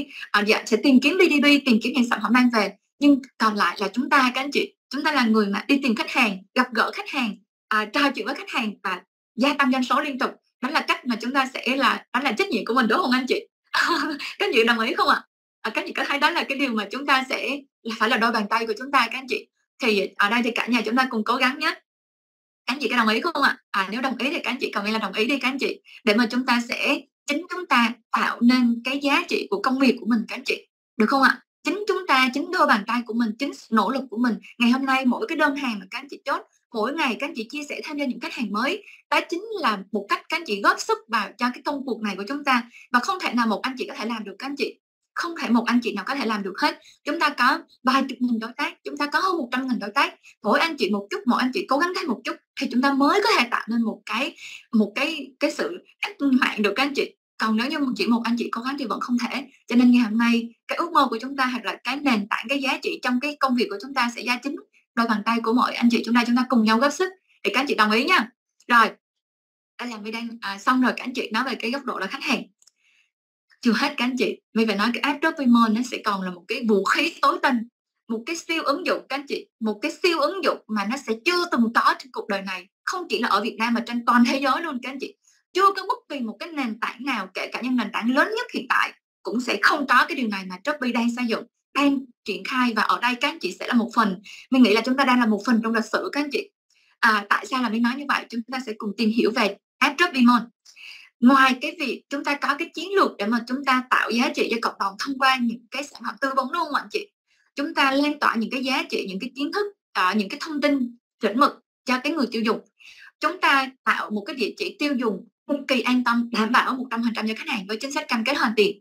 sẽ tìm kiếm BDB, tìm kiếm những sản phẩm mang về, nhưng còn lại là chúng ta các anh chị, chúng ta là người mà đi tìm khách hàng, gặp gỡ khách hàng, trò chuyện với khách hàng và gia tăng doanh số liên tục. Đó là cách mà chúng ta sẽ đó là trách nhiệm của mình, đúng không anh chị? Các anh chị đồng ý không ạ? Các anh chị có thấy đó là cái điều mà chúng ta sẽ phải là đôi bàn tay của chúng ta các anh chị. Thì ở đây thì cả nhà chúng ta cùng cố gắng nhé. Các anh chị có đồng ý không ạ? Nếu đồng ý thì các anh chị comment là đồng ý đi các anh chị, để mà chúng ta sẽ chính chúng ta tạo nên cái giá trị của công việc của mình các anh chị, được không ạ? Chính chúng chúng ta, chính đôi bàn tay của mình, chính sự nỗ lực của mình. Ngày hôm nay mỗi cái đơn hàng mà các anh chị chốt, mỗi ngày các anh chị chia sẻ thêm cho những khách hàng mới, đó chính là một cách các anh chị góp sức vào cho cái công cuộc này của chúng ta. Và không thể nào một anh chị có thể làm được các anh chị. Không thể một anh chị nào có thể làm được hết. Chúng ta có vài chục nghìn đối tác, chúng ta có hơn 100.000 đối tác. Mỗi anh chị một chút, mỗi anh chị cố gắng thêm một chút thì chúng ta mới có thể tạo nên một cái sự cách mạng được các anh chị. Còn nếu như chỉ một anh chị cố gắng thì vẫn không thể. Cho nên ngày hôm nay cái ước mơ của chúng ta, hoặc là cái nền tảng, cái giá trị trong cái công việc của chúng ta sẽ ra chính đôi bàn tay của mỗi anh chị chúng ta cùng nhau góp sức. Thì các anh chị đồng ý nha. Rồi, đây là My đang xong rồi. Các anh chị nói về cái góc độ là khách hàng. Chưa hết các anh chị, My phải nói cái app Dopamine nó sẽ còn là một cái vũ khí tối tân, một cái siêu ứng dụng các anh chị, một cái siêu ứng dụng mà nó sẽ chưa từng có trên cuộc đời này, không chỉ là ở Việt Nam mà trên toàn thế giới luôn các anh chị. Chưa có bất kỳ một cái nền tảng nào, kể cả những nền tảng lớn nhất hiện tại, cũng sẽ không có cái điều này mà Shopee đang xây dựng, đang triển khai. Và ở đây các anh chị sẽ là một phần. Mình nghĩ là chúng ta đang là một phần trong lịch sử các anh chị. Tại sao là mình nói như vậy? Chúng ta sẽ cùng tìm hiểu về app Dopamine. Ngoài cái việc chúng ta có cái chiến lược để mà chúng ta tạo giá trị cho cộng đồng thông qua những cái sản phẩm tư vấn, đúng không anh chị? Chúng ta lan tỏa những cái giá trị, những cái kiến thức, những cái thông tin chuẩn mực cho cái người tiêu dùng. Chúng ta tạo một cái địa chỉ tiêu dùng cực kỳ an tâm, đảm bảo 100% cho khách hàng với chính sách cam kết hoàn tiền.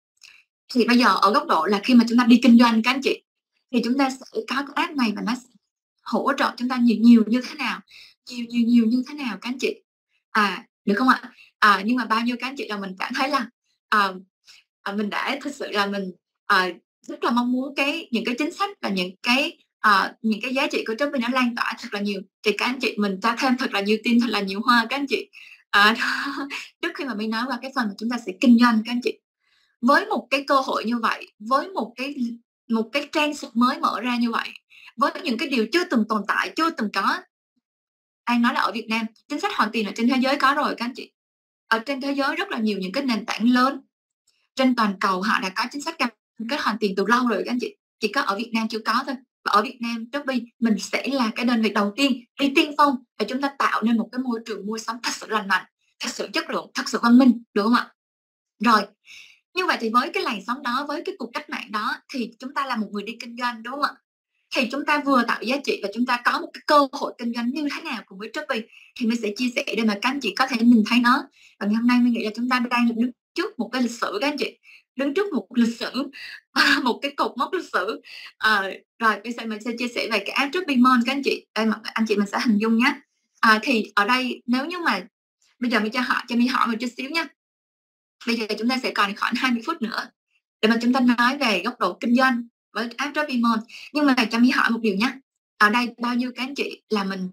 Thì bây giờ ở góc độ là khi mà chúng ta đi kinh doanh các anh chị, thì chúng ta sẽ có cái app này và nó sẽ hỗ trợ chúng ta nhiều như thế nào, nhiều như thế nào các anh chị. Được không ạ? Nhưng mà bao nhiêu các anh chị là mình cảm thấy là mình đã thực sự là mình rất là mong muốn những cái chính sách và những cái giá trị của Shopee nó lan tỏa thật là nhiều. Thì các anh chị mình cho thêm thật là nhiều tin, thật là nhiều hoa các anh chị. Trước khi mà mình nói qua cái phần mà chúng ta sẽ kinh doanh các anh chị, với một cái cơ hội như vậy, với một cái trang sử mới mở ra như vậy, với những cái điều chưa từng tồn tại, chưa từng có. Anh nói là ở Việt Nam chính sách hoàn tiền ở trên thế giới có rồi các anh chị. Ở trên thế giới rất là nhiều những cái nền tảng lớn trên toàn cầu họ đã có chính sách cam kết hoàn tiền từ lâu rồi các anh chị. Chỉ có ở Việt Nam chưa có thôi. Và ở Việt Nam Shopee mình sẽ là cái đơn vị đầu tiên đi tiên phong để chúng ta tạo nên một cái môi trường mua sắm thật sự lành mạnh, thật sự chất lượng, thật sự văn minh, được không ạ? Rồi, như vậy thì với cái làn sóng đó, với cái cuộc cách mạng đó, thì chúng ta là một người đi kinh doanh, đúng không ạ? Thì chúng ta vừa tạo giá trị và chúng ta có một cái cơ hội kinh doanh như thế nào cùng với Shopee, thì mình sẽ chia sẻ để mà các anh chị có thể nhìn thấy nó. Và ngày hôm nay mình nghĩ là chúng ta đang đứng trước một cái lịch sử các anh chị, đứng trước một lịch sử, một cái cột mốc lịch sử. Rồi bây giờ mình sẽ chia sẻ về cái app Dopamine các anh chị. Đây mà anh chị mình sẽ hình dung nhé. Thì ở đây nếu như mà bây giờ mình cho mình hỏi một chút xíu nha. Bây giờ chúng ta sẽ còn khoảng 20 phút nữa để mà chúng ta nói về góc độ kinh doanh với app Dopamine. Nhưng mà cho mình hỏi một điều nhé. Ở đây bao nhiêu các anh chị là mình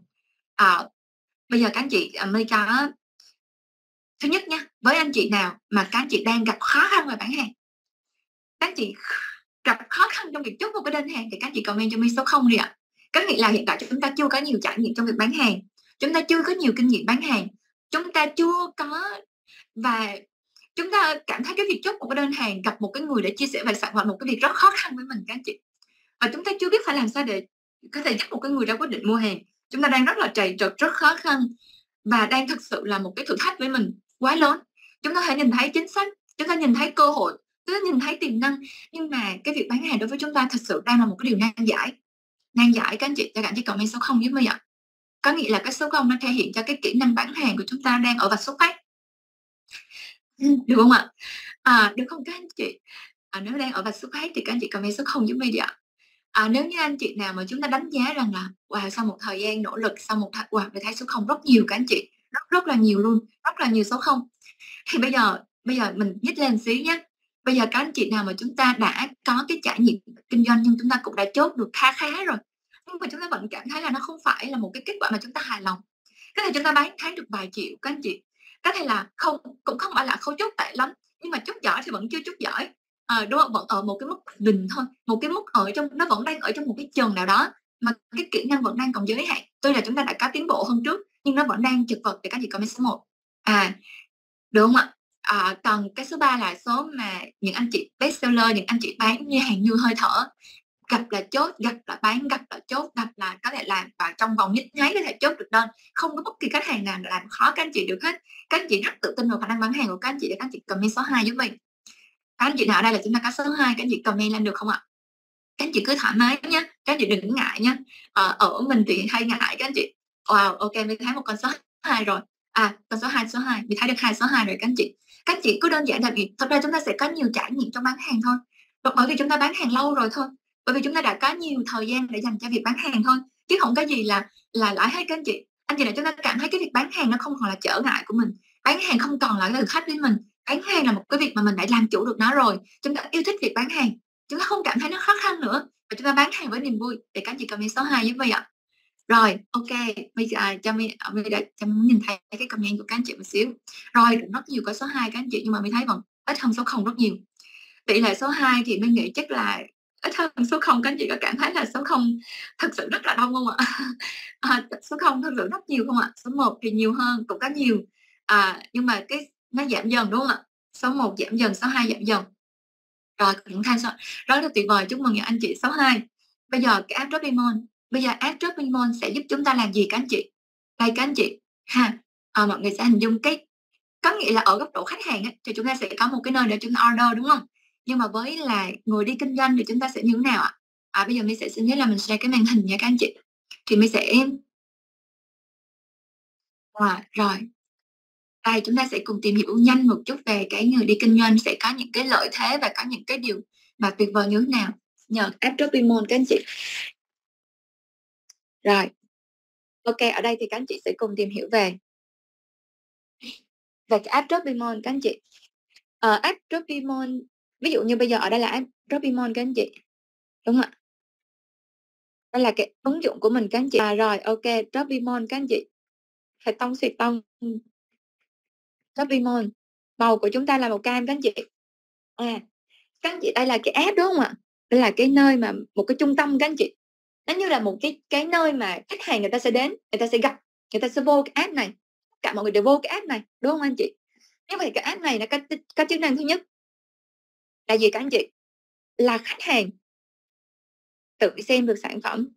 bây giờ các anh chị mới có thứ nhất nha, với anh chị nào mà các anh chị đang gặp khó khăn về bán hàng, các anh chị gặp khó khăn trong việc chốt một cái đơn hàng, thì các anh chị comment cho mình số 0 đi ạ. Có nghĩa là hiện tại chúng ta chưa có nhiều trải nghiệm trong việc bán hàng, chúng ta chưa có nhiều kinh nghiệm bán hàng, chúng ta chưa có, và chúng ta cảm thấy cái việc chốt một cái đơn hàng, gặp một cái người để chia sẻ về sản phẩm, một cái việc rất khó khăn với mình các anh chị. Và chúng ta chưa biết phải làm sao để có thể giúp một cái người ra quyết định mua hàng. Chúng ta đang rất là trầy trật, rất khó khăn và đang thực sự là một cái thử thách với mình quá lớn. Chúng ta hãy nhìn thấy chính sách, chúng ta nhìn thấy cơ hội, chúng ta nhìn thấy tiềm năng, nhưng mà cái việc bán hàng đối với chúng ta thật sự đang là một cái điều nan giải. Nan giải các anh chị, cho các anh chị comment số 0 giúp mình ạ. Có nghĩa là cái số 0 nó thể hiện cho cái kỹ năng bán hàng của chúng ta đang ở vạch xuất phát. Được không ạ? Được không các anh chị? Nếu đang ở vạch xuất phát thì các anh chị comment số 0 giúp mình đi ạ. Nếu như anh chị nào mà chúng ta đánh giá rằng là wow, sau một thời gian nỗ lực, sau một wow, mình thấy số 0 rất nhiều các anh chị, rất là nhiều luôn, rất là nhiều số 0. Thì bây giờ mình nhích lên xíu nhé. Bây giờ các anh chị nào mà chúng ta đã có cái trải nghiệm kinh doanh nhưng chúng ta cũng đã chốt được khá rồi, nhưng mà chúng ta vẫn cảm thấy là nó không phải là một cái kết quả mà chúng ta hài lòng. Có thể chúng ta bán tháng được vài triệu các anh chị, có thể là cũng không phải là không chốt tệ lắm, nhưng mà chốt giỏi thì vẫn chưa chốt giỏi. Đúng không? Vẫn ở một cái mức bình thôi, một cái mức nó vẫn đang ở trong một cái chừng nào đó mà cái kỹ năng vẫn đang còn giới hạn. Tuy là chúng ta đã có tiến bộ hơn trước nhưng nó vẫn đang chật vật. Thì các chị comment số 1. Được không ạ? Còn cái số 3 là số mà những anh chị best seller, những anh chị bán như hàng như hơi thở, gặp là chốt, gặp là bán, gặp là chốt, gặp là có thể làm và trong vòng nhích nháy có thể chốt được đơn. Không có bất kỳ khách hàng nào làm khó các anh chị được hết. Các anh chị rất tự tin vào khả năng bán hàng của các anh chị, để các anh chị comment số 2 giúp mình. Các anh chị nào ở đây là chúng ta có số 2, các anh chị comment lên được không ạ? Các anh chị cứ thoải mái nhé, các anh chị đừng ngại nhé. Ở mình thì hay ngại các anh chị. Wow, ok, mình thấy một con số 2 rồi. Con số 2, mình thấy được hai số 2 rồi các anh chị. Các anh chị cứ đơn giản là vì thật ra chúng ta sẽ có nhiều trải nghiệm trong bán hàng thôi. Bởi vì chúng ta bán hàng lâu rồi thôi. Bởi vì chúng ta đã có nhiều thời gian để dành cho việc bán hàng thôi. Chứ không có gì là lại hết các anh chị. Anh chị nào chúng ta cảm thấy cái việc bán hàng nó không còn là trở ngại của mình. Bán hàng không còn là cái thử thách với mình. Bán hàng là một cái việc mà mình đã làm chủ được nó rồi. Chúng ta yêu thích việc bán hàng, chúng ta không cảm thấy nó khó khăn nữa, và chúng ta bán hàng với niềm vui. Để các anh chị comment số 2 giúp Vi ạ. Rồi, ok, bây giờ cho mình nhìn thấy cái comment của các anh chị một xíu. Rồi, rất nhiều có số 2 các anh chị, nhưng mà mình thấy vẫn ít hơn số 0 rất nhiều. Tỷ lệ số 2 thì mình nghĩ chắc là ít hơn số 0. Các anh chị có cảm thấy là số 0 thật sự rất là đông không ạ? Số 0 thật sự rất nhiều không ạ? Số 1 thì nhiều hơn, cũng có nhiều. Nhưng mà nó giảm dần đúng không ạ? Số 1 giảm dần, số 2 giảm dần. Rồi, cũng thanh rất là tuyệt vời, chúc mừng những anh chị số 2. Bây giờ cái app Shopee, bây giờ app Shopee sẽ giúp chúng ta làm gì các anh chị? Đây các anh chị ha, mọi người sẽ hình dung có nghĩa là ở góc độ khách hàng ấy, thì chúng ta sẽ có một cái nơi để chúng ta order đúng không? Nhưng mà với là người đi kinh doanh thì chúng ta sẽ như thế nào ạ? Bây giờ mình sẽ xin phép là mình share cái màn hình nha các anh chị. Thì mình sẽ rồi đây, chúng ta sẽ cùng tìm hiểu nhanh một chút về cái người đi kinh doanh sẽ có những cái lợi thế và có những cái điều mà tuyệt vời như thế nào nhờ app Shopee các anh chị. Rồi, ok, ở đây thì các anh chị sẽ cùng tìm hiểu về cái app Shopee các anh chị. App Shopee, ví dụ như bây giờ ở đây là app Shopee các anh chị, đúng không ạ? Đây là cái ứng dụng của mình các anh chị. Rồi, ok, Shopee các anh chị. Phải tông xuyệt tông. Shopee màu của chúng ta là màu cam các anh chị. Các anh chị, đây là cái app đúng không ạ? Đây là cái nơi mà một cái trung tâm các anh chị. Nó như là một cái nơi mà khách hàng người ta sẽ đến, người ta sẽ gặp, người ta sẽ vô cái app này. Cả mọi người đều vô cái app này, đúng không anh chị? Như vậy cái app này nó có chức năng thứ nhất là gì các anh chị? Là khách hàng tự xem được sản phẩm,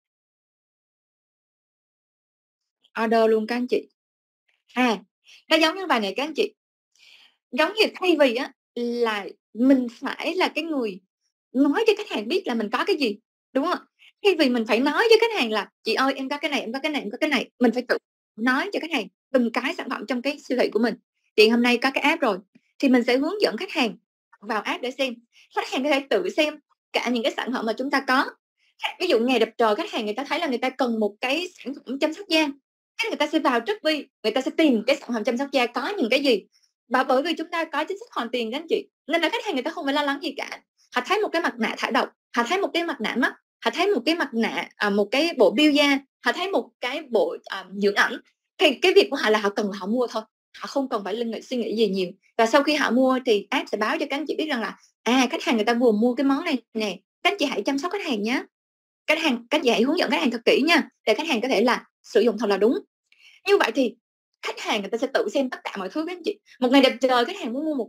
order luôn các anh chị. Nó giống như bài này các anh chị. Giống như thay vì là mình phải là cái người nói cho khách hàng biết là mình có cái gì, đúng không? Thay vì mình phải nói với khách hàng là chị ơi em có cái này, em có cái này, em có cái này, mình phải tự nói cho khách hàng từng cái sản phẩm trong cái siêu thị của mình. Thì hôm nay có cái app rồi thì mình sẽ hướng dẫn khách hàng vào app để xem. Khách hàng có thể tự xem cả những cái sản phẩm mà chúng ta có. Ví dụ ngày đẹp trời, khách hàng người ta thấy là người ta cần một cái sản phẩm chăm sóc da, người ta sẽ vào Shopee, người ta sẽ tìm cái sản phẩm chăm sóc da có những cái gì. Và bởi vì chúng ta có chính sách hoàn tiền các anh chị, nên là khách hàng người ta không phải lo lắng gì cả. Họ thấy một cái mặt nạ thải độc, họ thấy một cái mặt nạ mắt, họ thấy một cái mặt nạ, một cái bộ biêu da, họ thấy một cái bộ dưỡng ẩm, thì cái việc của họ là họ cần là họ mua thôi, họ không cần phải suy nghĩ gì nhiều. Và sau khi họ mua thì app sẽ báo cho các anh chị biết rằng là khách hàng người ta vừa mua cái món này nè, các anh chị hãy chăm sóc khách hàng nhé. Các anh chị hãy hướng dẫn khách hàng thật kỹ nha, để khách hàng có thể là sử dụng thật là đúng. Như vậy thì khách hàng người ta sẽ tự xem tất cả mọi thứ các anh chị. Một ngày đẹp trời khách hàng muốn mua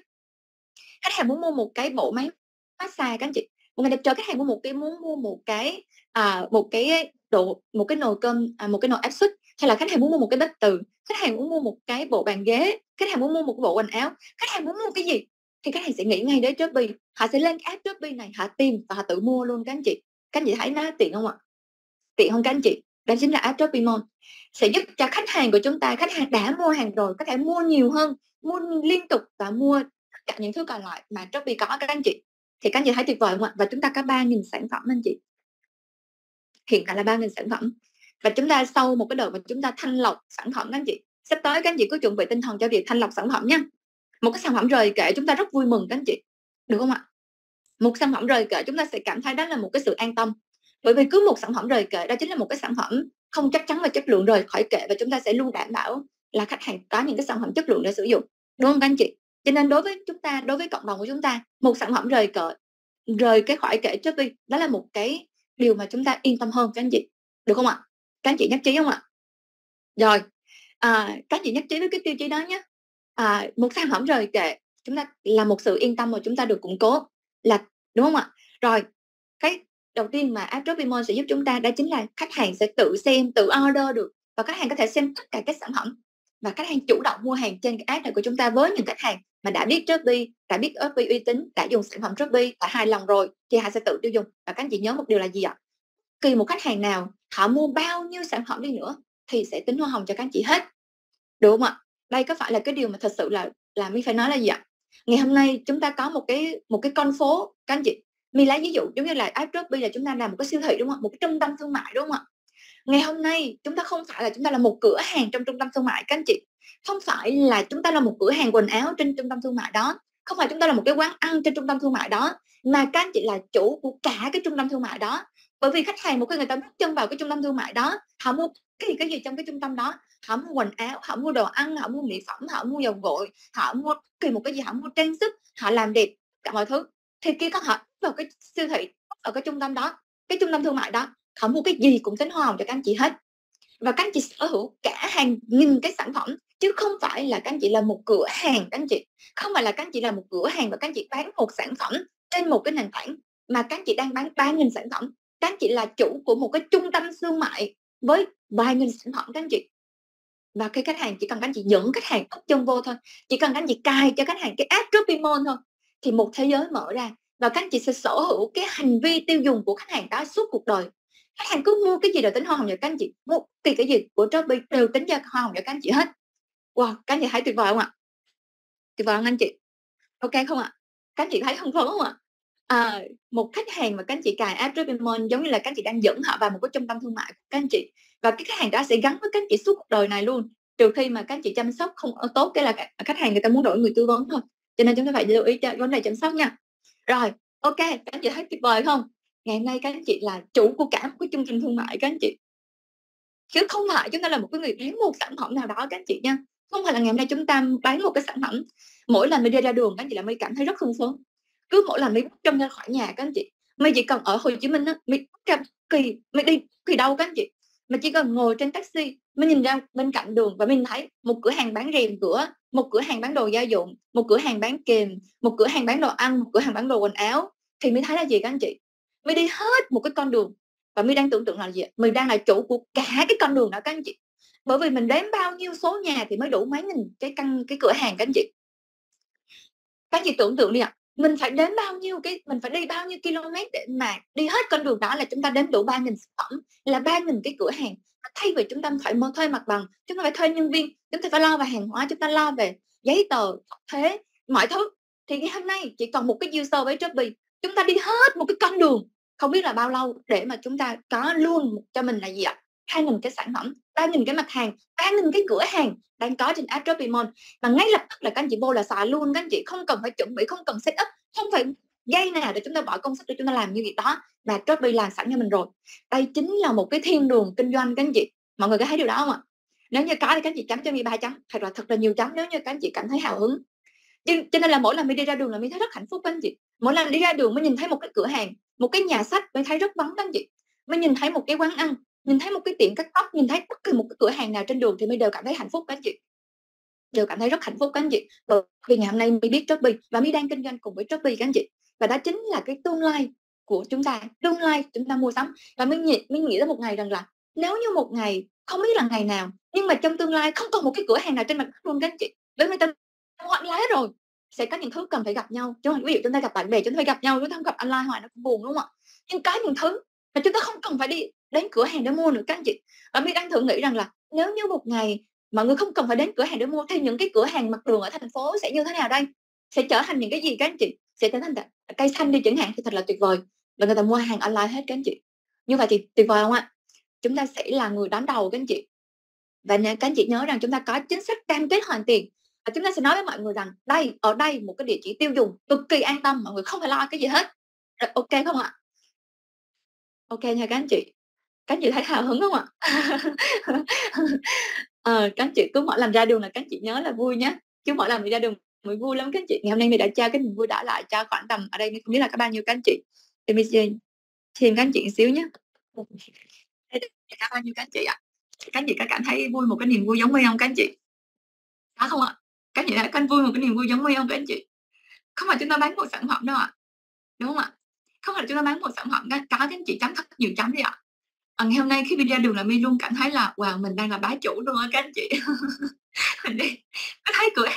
một cái bộ máy massage các anh chị. Một ngày đẹp trời khách hàng muốn mua một cái nồi cơm, một cái nồi áp suất, hay là khách hàng muốn mua một cái bếp từ, khách hàng muốn mua một cái bộ bàn ghế, khách hàng muốn mua một cái bộ quần áo, khách hàng muốn mua cái gì thì khách hàng sẽ nghĩ ngay đến Shopee. Họ sẽ lên cái app Shopee này, họ tìm và họ tự mua luôn các anh chị. Các anh chị thấy nó tiện không ạ? Tiện không các anh chị? Đó chính là app Shopee sẽ giúp cho khách hàng của chúng ta, khách hàng đã mua hàng rồi có thể mua nhiều hơn, mua liên tục và mua tất cả những thứ còn lại mà Shopee có các anh chị. Thì các anh chị thấy tuyệt vời không ạ? Và chúng ta có 3.000 sản phẩm anh chị. Hiện tại là 3.000 sản phẩm. Và chúng ta sau một cái đợt mà chúng ta thanh lọc sản phẩm các anh chị, sắp tới các anh chị cứ chuẩn bị tinh thần cho việc thanh lọc sản phẩm nha. Một cái sản phẩm rời kệ chúng ta rất vui mừng các anh chị, được không ạ? Một sản phẩm rời kệ chúng ta sẽ cảm thấy đó là một cái sự an tâm. Bởi vì cứ một sản phẩm rời kệ đó chính là một cái sản phẩm không chắc chắn về chất lượng rời khỏi kệ, và chúng ta sẽ luôn đảm bảo là khách hàng có những cái sản phẩm chất lượng để sử dụng, đúng không các anh chị? Cho nên đối với chúng ta, đối với cộng đồng của chúng ta, một sản phẩm rời cái khỏi kệ Shopee đó là một cái điều mà chúng ta yên tâm hơn các anh chị, được không ạ? Các anh chị nhất trí không ạ? Rồi, các anh chị nhất trí với cái tiêu chí đó nhé. Một sản phẩm rời kệ chúng ta là một sự yên tâm mà chúng ta được củng cố, là đúng không ạ? Rồi, cái đầu tiên mà app Shopee sẽ giúp chúng ta đó chính là khách hàng sẽ tự xem, tự order được, và khách hàng có thể xem tất cả các sản phẩm và khách hàng chủ động mua hàng trên cái app này của chúng ta. Với những khách hàng mà đã biết Shopee, đã biết Shopee uy tín, đã dùng sản phẩm Shopee đã hài lòng rồi thì họ sẽ tự tiêu dùng. Và các anh chị nhớ một điều là gì ạ? Kỳ một khách hàng nào họ mua bao nhiêu sản phẩm đi nữa thì sẽ tính hoa hồng cho các anh chị hết, đúng không ạ? Đây có phải là cái điều mà thật sự là My phải nói là gì ạ? Ngày hôm nay chúng ta có một cái con phố các anh chị. My lấy ví dụ giống như là app Shopee là chúng ta là một cái siêu thị, đúng không ạ? Một cái trung tâm thương mại, đúng không ạ? Ngày hôm nay chúng ta không phải là chúng ta là một cửa hàng trong trung tâm thương mại các anh chị, không phải là chúng ta là một cửa hàng quần áo trên trung tâm thương mại đó, không phải chúng ta là một cái quán ăn trên trung tâm thương mại đó, mà các anh chị là chủ của cả cái trung tâm thương mại đó. Bởi vì khách hàng một khi người ta bước chân vào cái trung tâm thương mại đó, họ mua cái gì trong cái trung tâm đó, họ mua quần áo, họ mua đồ ăn, họ mua mỹ phẩm, họ mua dầu gội, họ mua một cái gì, họ mua trang sức, họ làm đẹp cả mọi thứ, thì khi có họ vào cái siêu thị, ở cái trung tâm đó, cái trung tâm thương mại đó, họ mua cái gì cũng tính hoa hồng cho các anh chị hết. Và các anh chị sở hữu cả hàng nghìn cái sản phẩm, chứ không phải là các anh chị là một cửa hàng. Các anh chị không phải là các anh chị là một cửa hàng và các anh chị bán một sản phẩm trên một cái nền tảng, mà các anh chị đang bán 3.000 sản phẩm. Các anh chị là chủ của một cái trung tâm thương mại với vài nghìn sản phẩm các anh chị. Và khi khách hàng, chỉ cần các anh chị dẫn khách hàng úp chân vô thôi, chỉ cần các anh chị cài cho khách hàng cái app Shopee Mall thôi, thì một thế giới mở ra, và các anh chị sẽ sở hữu cái hành vi tiêu dùng của khách hàng đó suốt cuộc đời. Khách hàng cứ mua cái gì đều tính hoa hồng cho các anh chị, mua kỳ cái gì của Shopee đều tính cho hoa hồng cho các anh chị hết. Wow, các anh chị thấy tuyệt vời không ạ? Tuyệt vời không anh chị? Ok không ạ? Các anh chị thấy hưng phấn không ạ? Một khách hàng mà các anh chị cài app Shopee Mall giống như là các anh chị đang dẫn họ vào một cái trung tâm thương mại của các anh chị, và cái khách hàng đó sẽ gắn với các anh chị suốt cuộc đời này luôn, trừ khi mà các anh chị chăm sóc không tốt, cái là khách hàng người ta muốn đổi người tư vấn thôi. Cho nên chúng ta phải lưu ý cho vấn đề chăm sóc nha. Rồi, ok, các anh chị thấy tuyệt vời không? Ngày hôm nay các anh chị là chủ của cả một cái trung tâm thương mại các anh chị, chứ không phải chúng ta là một cái người bán một sản phẩm nào đó các anh chị nha. Không phải là ngày hôm nay chúng ta bán một cái sản phẩm, mỗi lần mình đi ra đường các anh chị là mình cảm thấy rất hưng phấn. Cứ mỗi lần mình bước chân ra khỏi nhà các anh chị, mình chỉ cần ở Hồ Chí Minh á, mình ra kỳ mình đi kỳ đâu các anh chị, mà chỉ cần ngồi trên taxi, mình nhìn ra bên cạnh đường và mình thấy một cửa hàng bán rèm cửa, một cửa hàng bán đồ gia dụng, một cửa hàng bán kềm, một cửa hàng bán đồ ăn, một cửa hàng bán đồ quần áo, thì mình thấy là gì các anh chị? Mình đi hết một cái con đường và mình đang tưởng tượng là gì? Mình đang là chủ của cả cái con đường đó các anh chị. Bởi vì mình đếm bao nhiêu số nhà thì mới đủ mấy nghìn cái cửa hàng các anh chị. Các anh chị tưởng tượng đi ạ, mình phải đến bao nhiêu mình phải đi bao nhiêu km để mà đi hết con đường đó là chúng ta đếm đủ 3.000 sản phẩm, là 3.000 cái cửa hàng. Thay vì chúng ta phải thuê mặt bằng, chúng ta phải thuê nhân viên, chúng ta phải lo về hàng hóa, chúng ta lo về giấy tờ, thuế, mọi thứ, thì ngày hôm nay chỉ còn một cái user với Shopee, chúng ta đi hết một cái con đường không biết là bao lâu để mà chúng ta có luôn cho mình là gì ạ? 2.000 cái sản phẩm, 3.000 cái mặt hàng, 3.000 cái cửa hàng đang có trên app Shopee Mall, và ngay lập tức là các anh chị vô là xài luôn các anh chị, không cần phải chuẩn bị, không cần set up, không phải giây nào để chúng ta bỏ công sức để chúng ta làm như vậy đó, mà Shopee làm sẵn cho mình rồi. Đây chính là một cái thiên đường kinh doanh các anh chị. Mọi người có thấy điều đó không ạ? Nếu như có thì các anh chị chấm cho mình 3 chấm, thật là nhiều chấm nếu như các anh chị cảm thấy hào hứng. Cho nên là mỗi lần mình đi ra đường là mình thấy rất hạnh phúc các anh chị. Mỗi lần đi ra đường mới nhìn thấy một cái cửa hàng, một cái nhà sách mới thấy rất vắng các anh chị. Mới nhìn thấy một cái quán ăn, nhìn thấy một cái tiệm cắt tóc, nhìn thấy bất kỳ một cái cửa hàng nào trên đường thì mình đều cảm thấy hạnh phúc các anh chị. Đều cảm thấy rất hạnh phúc các anh chị. Bởi vì ngày hôm nay mình biết Shopee và mình đang kinh doanh cùng với Shopee các anh chị. Và đó chính là cái tương lai của chúng ta, tương lai chúng ta mua sắm. Và mình nghĩ đến một ngày rằng là nếu như một ngày, không biết là ngày nào, nhưng mà trong tương lai không còn một cái cửa hàng nào trên mặt đất luôn các anh chị. Bởi vì người ta hoãn lá rồi, sẽ có những thứ cần phải gặp nhau. Ví dụ chúng ta gặp bạn bè, chúng ta phải gặp nhau, chúng ta không gặp online hoài nó cũng buồn, đúng không ạ? Nhưng có những thứ mà chúng ta không cần phải đi đến cửa hàng để mua nữa các anh chị. Và mình đang thử nghĩ rằng là nếu như một ngày mọi người không cần phải đến cửa hàng để mua thì những cái cửa hàng mặt đường ở thành phố sẽ như thế nào đây? Sẽ trở thành những cái gì các anh chị? Sẽ trở thành cây xanh đi chẳng hạn, thì thật là tuyệt vời. Và người ta mua hàng online hết các anh chị. Như vậy thì tuyệt vời không ạ? Chúng ta sẽ là người đón đầu các anh chị. Và các anh chị nhớ rằng chúng ta có chính sách cam kết hoàn tiền. Và chúng ta sẽ nói với mọi người rằng ở đây một cái địa chỉ tiêu dùng cực kỳ an tâm, mọi người không phải lo cái gì hết. Rồi, ok không ạ? Ok nha các anh chị. Các anh chị thấy hào hứng không ạ? Các anh chị cứ mỗi lần ra đường là các anh chị nhớ là vui nhé, chứ mỗi lần mình ra đường mới vui lắm các anh chị. Ngày hôm nay mình đã trao cái niềm vui đã lại cho khoảng tầm ở đây không biết là có bao nhiêu các anh chị, thì mình xin các anh chị một xíu nhé. Có bao nhiêu các anh chị ạ? Các anh chị có cảm thấy vui một cái niềm vui giống My không các anh chị? Có không ạ? Các anh chị đã có vui một cái niềm vui giống My không các anh chị? Không phải chúng ta bán một sản phẩm đâu ạ, đúng không ạ? Không phải là chúng ta bán một sản phẩm, có các anh chị chấm thật nhiều chấm đi ạ. Ngày hôm nay khi đi ra đường là My luôn cảm thấy là wow, mình đang là bá chủ luôn á các anh chị.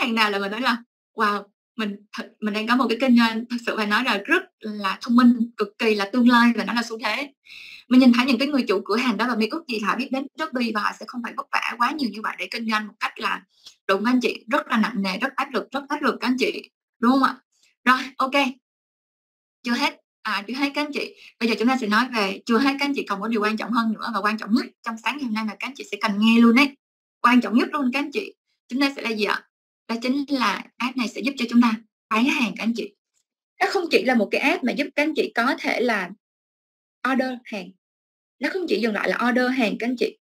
hàng nào là mình nói là wow, mình đang có một cái kinh doanh thật sự phải nói là rất là thông minh, cực kỳ là tương lai và nó là xu thế. Mình nhìn thấy những cái người chủ cửa hàng đó và mình ước gì họ biết đến Shopee và họ sẽ không phải vất vả quá nhiều như vậy để kinh doanh một cách là đúng anh chị, rất là nặng nề, rất áp lực các anh chị, đúng không ạ? Rồi, ok, chưa hết, chưa hết các anh chị. Bây giờ chúng ta sẽ nói về chưa hết các anh chị, còn có điều quan trọng hơn nữa và quan trọng nhất trong sáng ngày hôm nay mà các anh chị sẽ cần nghe luôn đấy. Quan trọng nhất luôn các anh chị. Chúng ta sẽ là gì ạ? Đó chính là app này sẽ giúp cho chúng ta bán hàng các anh chị. Nó không chỉ là một cái app mà giúp các anh chị có thể là order hàng. Nó không chỉ dừng lại là order hàng các anh chị.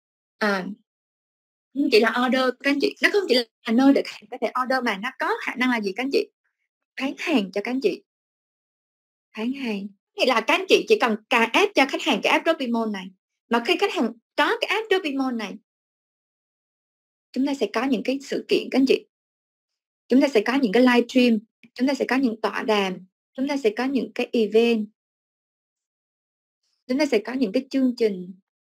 Không chỉ là order các anh chị, nó không chỉ là nơi để khách hàng có thể order mà nó có khả năng là gì các anh chị? Bán hàng cho các anh chị. Bán hàng nghĩa là các anh chị chỉ cần cài app cho khách hàng cái app Shopee Mall này, mà khi khách hàng có cái app Shopee Mall này, chúng ta sẽ có những cái sự kiện các anh chị, chúng ta sẽ có những cái live stream, chúng ta sẽ có những tọa đàm, chúng ta sẽ có những cái event, chúng ta sẽ có những cái chương trình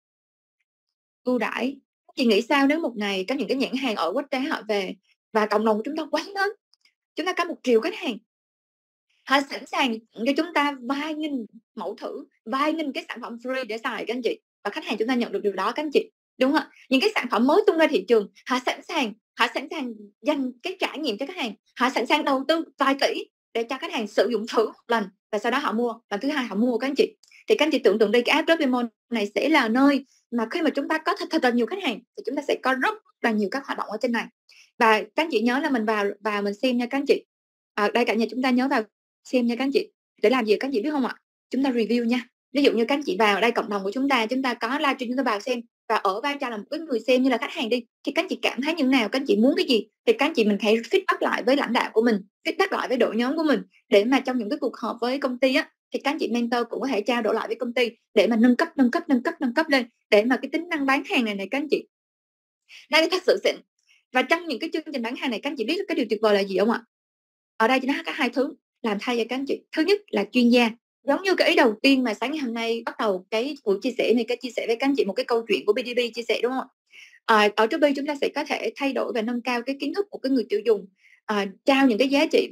ưu đãi. Chị nghĩ sao nếu một ngày có những cái nhãn hàng ở quốc tế họ về và cộng đồng của chúng ta quá lớn, chúng ta có 1 triệu khách hàng, họ sẵn sàng cho chúng ta vài nghìn mẫu thử, vài nghìn cái sản phẩm free để xài các anh chị, và khách hàng chúng ta nhận được điều đó các anh chị, đúng không ạ? Những cái sản phẩm mới tung ra thị trường, họ sẵn sàng dành cái trải nghiệm cho khách hàng, họ sẵn sàng đầu tư vài tỷ để cho khách hàng sử dụng thử một lần và sau đó họ mua, lần thứ hai họ mua các anh chị. Thì các anh chị tưởng tượng đi, cái app Shopee Mall này sẽ là nơi mà khi mà chúng ta có thật là nhiều khách hàng thì chúng ta sẽ có rất là nhiều các hoạt động ở trên này. Và các anh chị nhớ là mình vào mình xem nha các anh chị. Đây cả nhà chúng ta nhớ vào xem nha các anh chị. Để làm gì các anh chị biết không ạ? Chúng ta review nha. Ví dụ như các anh chị vào đây cộng đồng của chúng ta có livestream, chúng ta vào xem và ở vai trò là một cái người xem như là khách hàng đi, thì các anh chị cảm thấy như thế nào, các anh chị muốn cái gì thì các anh chị mình hãy feedback lại với lãnh đạo của mình, feedback lại với đội nhóm của mình, để mà trong những cái cuộc họp với công ty á thì các anh chị mentor cũng có thể trao đổi lại với công ty để mà nâng cấp lên, để mà cái tính năng bán hàng này các anh chị đây thật sự xịn. Và trong những cái chương trình bán hàng này các anh chị biết cái điều tuyệt vời là gì không ạ? Ở đây nó có 2 thứ làm thay cho các anh chị. Thứ nhất là chuyên gia, giống như cái ý đầu tiên mà sáng ngày hôm nay bắt đầu cái buổi chia sẻ này, chia sẻ với các anh chị một cái câu chuyện của BDB chia sẻ, đúng không ạ? Ở Shopee chúng ta sẽ có thể thay đổi và nâng cao cái kiến thức của cái người tiêu dùng, trao những cái giá trị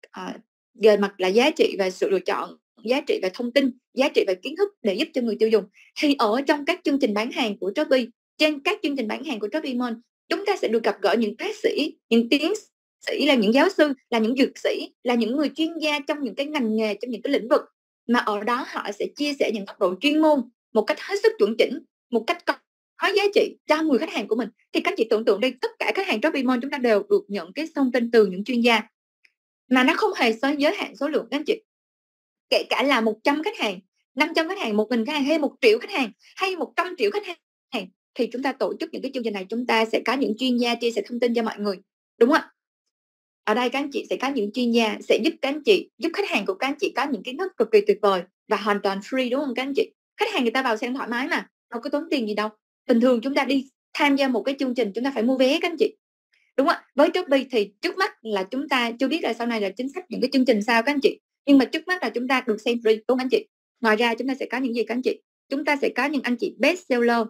về mặt là giá trị và sự lựa chọn, giá trị về thông tin, giá trị về kiến thức để giúp cho người tiêu dùng. Thì ở trong các chương trình bán hàng của Shopee, trên các chương trình bán hàng của Shopee Mall, chúng ta sẽ được gặp gỡ những bác sĩ, những tiến sĩ, là những giáo sư, là những dược sĩ, là những người chuyên gia trong những cái ngành nghề, trong những cái lĩnh vực mà ở đó họ sẽ chia sẻ những góc độ chuyên môn một cách hết sức chuẩn chỉnh, một cách có giá trị cho người khách hàng của mình. Thì các chị tưởng tượng đi, tất cả khách hàng Shopee Mall chúng ta đều được nhận cái thông tin từ những chuyên gia mà nó không hề giới hạn số lượng các anh chị. Kể cả là 100 khách hàng, 500 khách hàng, 1.000 khách hàng hay 1 triệu khách hàng hay 100 triệu khách hàng, thì chúng ta tổ chức những cái chương trình này, chúng ta sẽ có những chuyên gia chia sẻ thông tin cho mọi người, đúng không ạ? Ở đây các anh chị sẽ có những chuyên gia sẽ giúp các anh chị, giúp khách hàng của các anh chị có những kiến thức cực kỳ tuyệt vời và hoàn toàn free, đúng không các anh chị? Khách hàng người ta vào xem thoải mái mà, đâu có tốn tiền gì đâu. Bình thường chúng ta đi tham gia một cái chương trình chúng ta phải mua vé các anh chị, đúng không ạ? Với Shopee thì trước mắt là chúng ta chưa biết là sau này là chính sách những cái chương trình sao các anh chị, nhưng mà trước mắt là chúng ta được xem free, đúng không anh chị? Ngoài ra chúng ta sẽ có những gì các anh chị? Chúng ta sẽ có những anh chị best seller.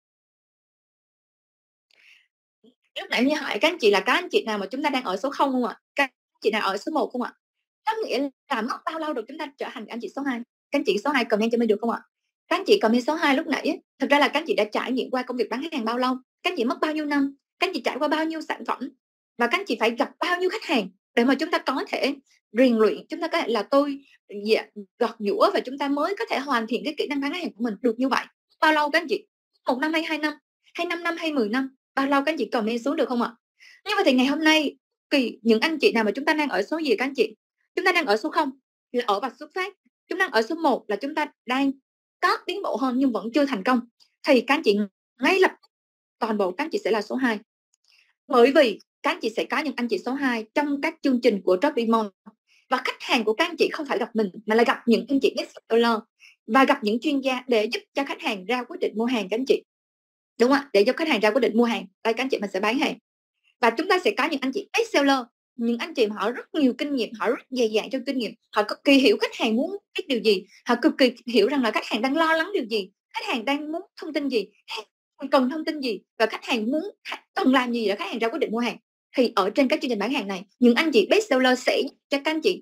Lúc nãy như hỏi các anh chị là các anh chị nào mà chúng ta đang ở số 0 không ạ? Các anh chị nào ở số 1 không ạ? Có nghĩa là mất bao lâu được chúng ta trở thành anh chị số 2? Các anh chị số 2 comment cho mình được không ạ? Các anh chị comment số 2 lúc nãy ấy, thật ra là các anh chị đã trải nghiệm qua công việc bán hàng bao lâu? Các anh chị mất bao nhiêu năm? Các anh chị trải qua bao nhiêu sản phẩm? Và các anh chị phải gặp bao nhiêu khách hàng để mà chúng ta có thể rèn luyện, chúng ta có thể là gọt giũa và chúng ta mới có thể hoàn thiện cái kỹ năng bán hàng của mình được như vậy. Bao lâu các anh chị? 1 năm hay 2 năm? Hay 5 năm hay 10 năm? Bao lâu các anh chị comment xuống được không ạ? Nhưng mà thì ngày hôm nay những anh chị nào mà chúng ta đang ở số gì các anh chị? Chúng ta đang ở số 0 là ở vạch xuất phát. Chúng ta đang ở số 1 là chúng ta đang có tiến bộ hơn nhưng vẫn chưa thành công. Thì các anh chị ngay lập toàn bộ các anh chị sẽ là số 2. Bởi vì các anh chị sẽ có những anh chị số 2 trong các chương trình của Shopee Mall. Và khách hàng của các anh chị không phải gặp mình mà là gặp những anh chị best seller và gặp những chuyên gia để giúp cho khách hàng ra quyết định mua hàng các anh chị. Đúng không ạ? Để cho khách hàng ra quyết định mua hàng. Đây các anh chị mình sẽ bán hàng. Và chúng ta sẽ có những anh chị best seller, những anh chị mà họ rất nhiều kinh nghiệm, họ rất dày dạn trong kinh nghiệm, họ cực kỳ hiểu khách hàng muốn biết điều gì, họ cực kỳ hiểu rằng là khách hàng đang lo lắng điều gì, khách hàng đang muốn thông tin gì, cần thông tin gì và khách hàng cần làm gì để khách hàng ra quyết định mua hàng. Thì ở trên các chương trình bán hàng này, những anh chị best seller sẽ cho các anh chị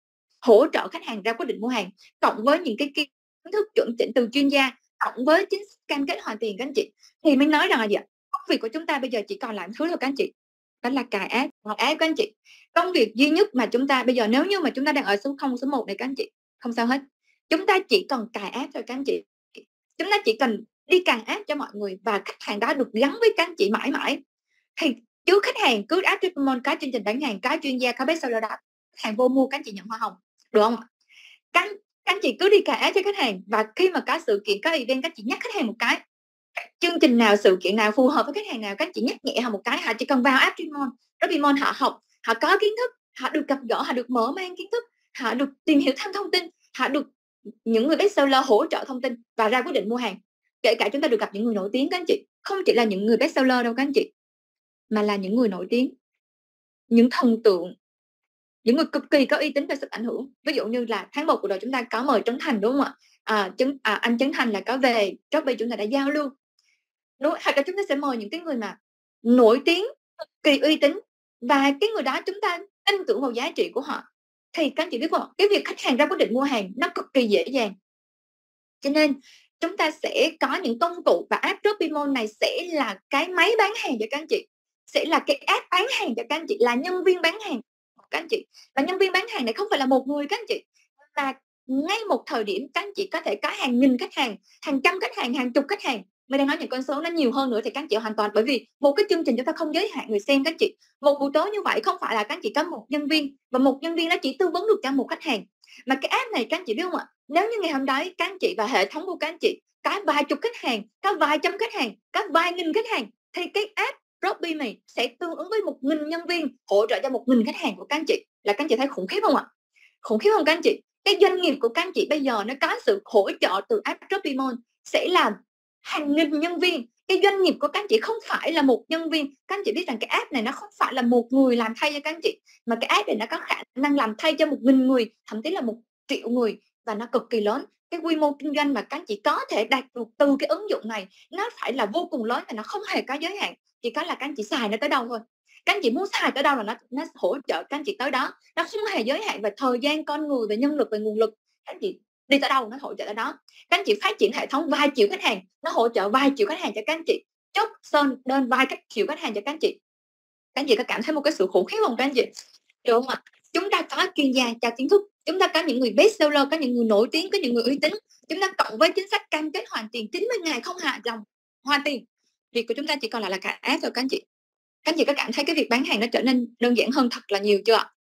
hỗ trợ khách hàng ra quyết định mua hàng, cộng với những cái kiến thức chuẩn chỉnh từ chuyên gia, cộng với chính cam kết hoàn tiền các anh chị. Thì mình nói rằng là gì ạ? Công việc của chúng ta bây giờ chỉ còn lại thứ thôi các anh chị, đó là cài app hoặc app các anh chị. Công việc duy nhất mà chúng ta bây giờ, nếu như mà chúng ta đang ở số 0, số 1 này các anh chị, không sao hết. Chúng ta chỉ cần cài app thôi các anh chị. Chúng ta chỉ cần đi cài app cho mọi người và khách hàng đó được gắn với các anh chị mãi mãi. Thì chứ khách hàng cứ áp Tripmon cái chương trình bán hàng, cái chuyên gia, cái best seller đó, khách hàng vô mua các anh chị nhận hoa hồng, được không ạ? Các anh chị cứ đi cài app cho khách hàng, và khi mà có sự kiện, có event, các chị nhắc khách hàng một cái. Chương trình nào, sự kiện nào phù hợp với khách hàng nào, các chị nhắc nhẹ họ một cái, họ chỉ cần vào app Tripmon, họ học, họ có kiến thức, họ được gặp gỡ, họ được mở mang kiến thức, họ được tìm hiểu thêm thông tin, họ được những người best seller hỗ trợ thông tin và ra quyết định mua hàng. Kể cả chúng ta được gặp những người nổi tiếng các anh chị, không chỉ là những người best seller đâu các anh chị, mà là những người nổi tiếng, những thần tượng, những người cực kỳ có uy tín và sức ảnh hưởng. Ví dụ như là tháng 1 vừa rồi chúng ta có mời Trấn Thành, đúng không ạ? Anh Trấn Thành là có về Shopee, chúng ta đã giao lưu. Đúng, hoặc là chúng ta sẽ mời những cái người mà nổi tiếng, cực kỳ uy tín, và cái người đó chúng ta tin tưởng vào giá trị của họ. Thì các anh chị biết không, cái việc khách hàng ra quyết định mua hàng nó cực kỳ dễ dàng. Cho nên chúng ta sẽ có những công cụ, và app Shopee này sẽ là cái máy bán hàng cho các anh chị, sẽ là cái app bán hàng cho các anh chị, là nhân viên bán hàng các anh chị. Và nhân viên bán hàng này không phải là một người các anh chị, mà ngay một thời điểm các anh chị có thể có hàng nghìn khách hàng, hàng trăm khách hàng, hàng chục khách hàng. Mình đang nói những con số nó nhiều hơn nữa thì các anh chị hoàn toàn, bởi vì một cái chương trình chúng ta không giới hạn người xem các anh chị. Một buổi tối như vậy không phải là các anh chị có một nhân viên, và một nhân viên nó chỉ tư vấn được cho một khách hàng. Mà cái app này các anh chị biết không ạ? Nếu như ngày hôm đấy các anh chị và hệ thống của các anh chị có vài chục khách hàng, có vài trăm khách hàng, có vài nghìn khách hàng, thì cái app Shopee này sẽ tương ứng với 1.000 nhân viên hỗ trợ cho 1.000 khách hàng của các anh chị. Là các anh chị thấy khủng khiếp không ạ? Khủng khiếp không các anh chị? Cái doanh nghiệp của các anh chị bây giờ nó có sự hỗ trợ từ app Shopee Mall sẽ là hàng nghìn nhân viên. Cái doanh nghiệp của các anh chị không phải là một nhân viên. Các anh chị biết rằng cái app này nó không phải là một người làm thay cho các anh chị, mà cái app này nó có khả năng làm thay cho 1.000 người, thậm chí là 1 triệu người, và nó cực kỳ lớn. Cái quy mô kinh doanh mà các anh chị có thể đạt được từ cái ứng dụng này nó phải là vô cùng lớn, và nó không hề có giới hạn. Chỉ có là các anh chị xài nó tới đâu thôi. Các anh chị muốn xài tới đâu là nó hỗ trợ các anh chị tới đó. Nó không hề giới hạn về thời gian, con người, về nhân lực, về nguồn lực. Các anh chị đi tới đâu nó hỗ trợ tới đó. Các anh chị phát triển hệ thống vài triệu khách hàng, nó hỗ trợ vài triệu khách hàng cho các anh chị. Chốt sơn đơn vài các triệu khách hàng cho các anh chị. Các anh chị có cảm thấy một cái sự khủng khiếp không các anh chị? Được không ạ? Chúng ta có chuyên gia cho kiến thức, chúng ta có những người best seller, có những người nổi tiếng, có những người uy tín. Chúng ta cộng với chính sách cam kết hoàn tiền 90 ngày không hạ dòng hoàn tiền. Việc của chúng ta chỉ còn lại là cài app thôi các anh chị. Các anh chị có cảm thấy cái việc bán hàng nó trở nên đơn giản hơn thật là nhiều chưa ạ?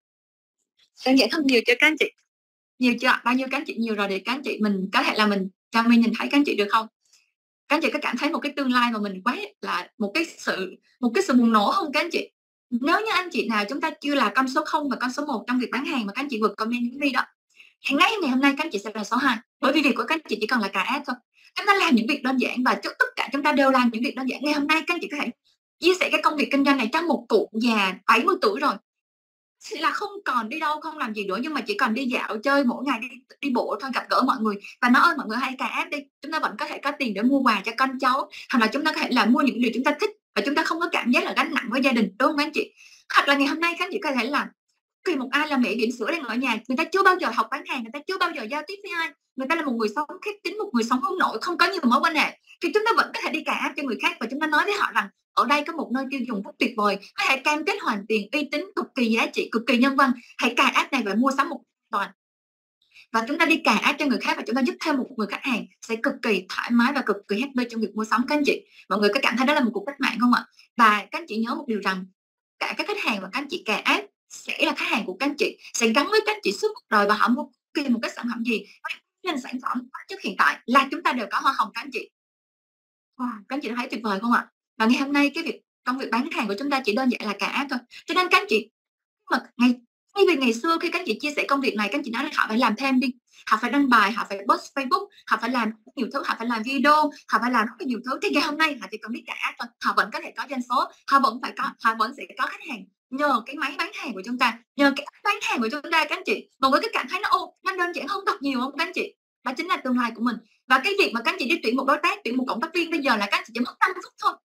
Đơn giản hơn nhiều chưa các anh chị? Nhiều chưa ạ? Bao nhiêu các anh chị nhiều rồi, để các anh chị mình có thể là mình cho mình nhìn thấy các anh chị được không? Các anh chị có cảm thấy một cái tương lai mà mình quá là một cái sự bùng nổ không các anh chị? Nếu như anh chị nào chúng ta chưa là con số 0 và con số 1 trong việc bán hàng, mà các anh chị vượt comment những video đó, thì ngay ngày hôm nay các anh chị sẽ là số 2, bởi vì việc của các anh chị chỉ cần là cài app thôi. Chúng ta làm những việc đơn giản, và tất cả chúng ta đều làm những việc đơn giản. Ngày hôm nay các anh chị có thể chia sẻ cái công việc kinh doanh này cho một cụ già 70 tuổi rồi, thì là không còn đi đâu, không làm gì nữa, nhưng mà chỉ còn đi dạo chơi mỗi ngày, đi bộ thôi, gặp gỡ mọi người, và nói ơn mọi người, hãy cài app đi. Chúng ta vẫn có thể có tiền để mua quà cho con cháu, hoặc là chúng ta có thể là mua những điều chúng ta thích, và chúng ta không có cảm giác là gánh nặng với gia đình, đúng không anh chị? Hoặc là ngày hôm nay các anh chị có thể là khi một ai là mẹ bỉm sữa đang ở nhà, người ta chưa bao giờ học bán hàng, người ta chưa bao giờ giao tiếp với ai, người ta là một người sống khép kín, một người sống hướng nội, không có nhiều mối quan hệ, thì chúng ta vẫn có thể đi cài app cho người khác, và chúng ta nói với họ rằng ở đây có một nơi tiêu dùng rất tuyệt vời, hãy cam kết hoàn tiền, uy tín, cực kỳ giá trị, cực kỳ nhân văn, hãy cài app này và mua sắm một toàn. Và chúng ta đi cài app cho người khác, và chúng ta giúp thêm một người khách hàng sẽ cực kỳ thoải mái và cực kỳ happy trong việc mua sắm các anh chị. Mọi người có cảm thấy đó là một cuộc cách mạng không ạ? Và các anh chị nhớ một điều rằng cả các khách hàng mà các anh chị cài app sẽ là khách hàng của các anh chị, sẽ gắn với các anh chị suốt cuộc đời, và họ mua kỳ một cái sản phẩm gì, nên sản phẩm trước hiện tại là chúng ta đều có hoa hồng các anh chị. Wow, các anh chị thấy tuyệt vời không ạ? Và ngày hôm nay công việc bán hàng của chúng ta chỉ đơn giản là cài app thôi. Cho nên các anh chị mà thay vì ngày xưa khi các anh chị chia sẻ công việc này, các anh chị nói là họ phải làm thêm đi, họ phải đăng bài, họ phải post Facebook, họ phải làm nhiều thứ, họ phải làm video, họ phải làm rất là nhiều thứ. Thì ngày hôm nay họ chỉ cần biết cài app thôi, họ vẫn có thể có doanh số, họ vẫn sẽ có khách hàng nhờ cái máy bán hàng của chúng ta, nhờ cái bán hàng của chúng ta các anh chị. Mọi người cứ cảm thấy nó đơn giản hơn thật nhiều không các anh chị? Đó chính là tương lai của mình. Và cái việc mà các anh chị đi tuyển một đối tác, tuyển một cộng tác viên bây giờ là các anh chị chỉ mất 5 phút thôi.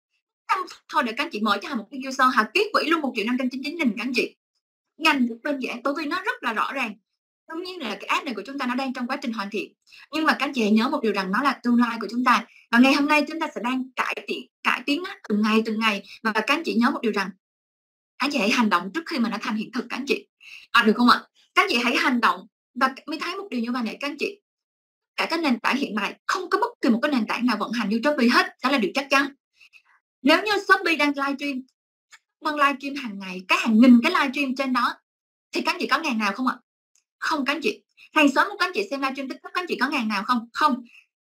thôi để các anh chị mở cho Hà một cái user, Hà ký quỹ luôn 1.599.000 các anh chị. Ngành rất đơn giản bởi vì nó rất là rõ ràng. Đương nhiên là cái app này của chúng ta nó đang trong quá trình hoàn thiện, nhưng mà các anh chị hãy nhớ một điều rằng nó là tương lai của chúng ta, và ngày hôm nay chúng ta sẽ đang cải tiến từng ngày, và các anh chị nhớ một điều rằng các anh chị hãy hành động trước khi mà nó thành hiện thực các anh chị. Được không ạ? Các anh chị hãy hành động và mới thấy một điều như vậy này các anh chị. Cả các nền tảng hiện tại không có bất kỳ một cái nền tảng nào vận hành như Shopee hết, đó là điều chắc chắn. Nếu như Shopee đang livestream, livestream hàng ngày, hàng nghìn cái livestream trên đó, thì các anh chị có ngàn nào không ạ? Không các anh chị. Hàng xóm của các anh chị xem livestream TikTok, các anh chị có ngàn nào không? Không.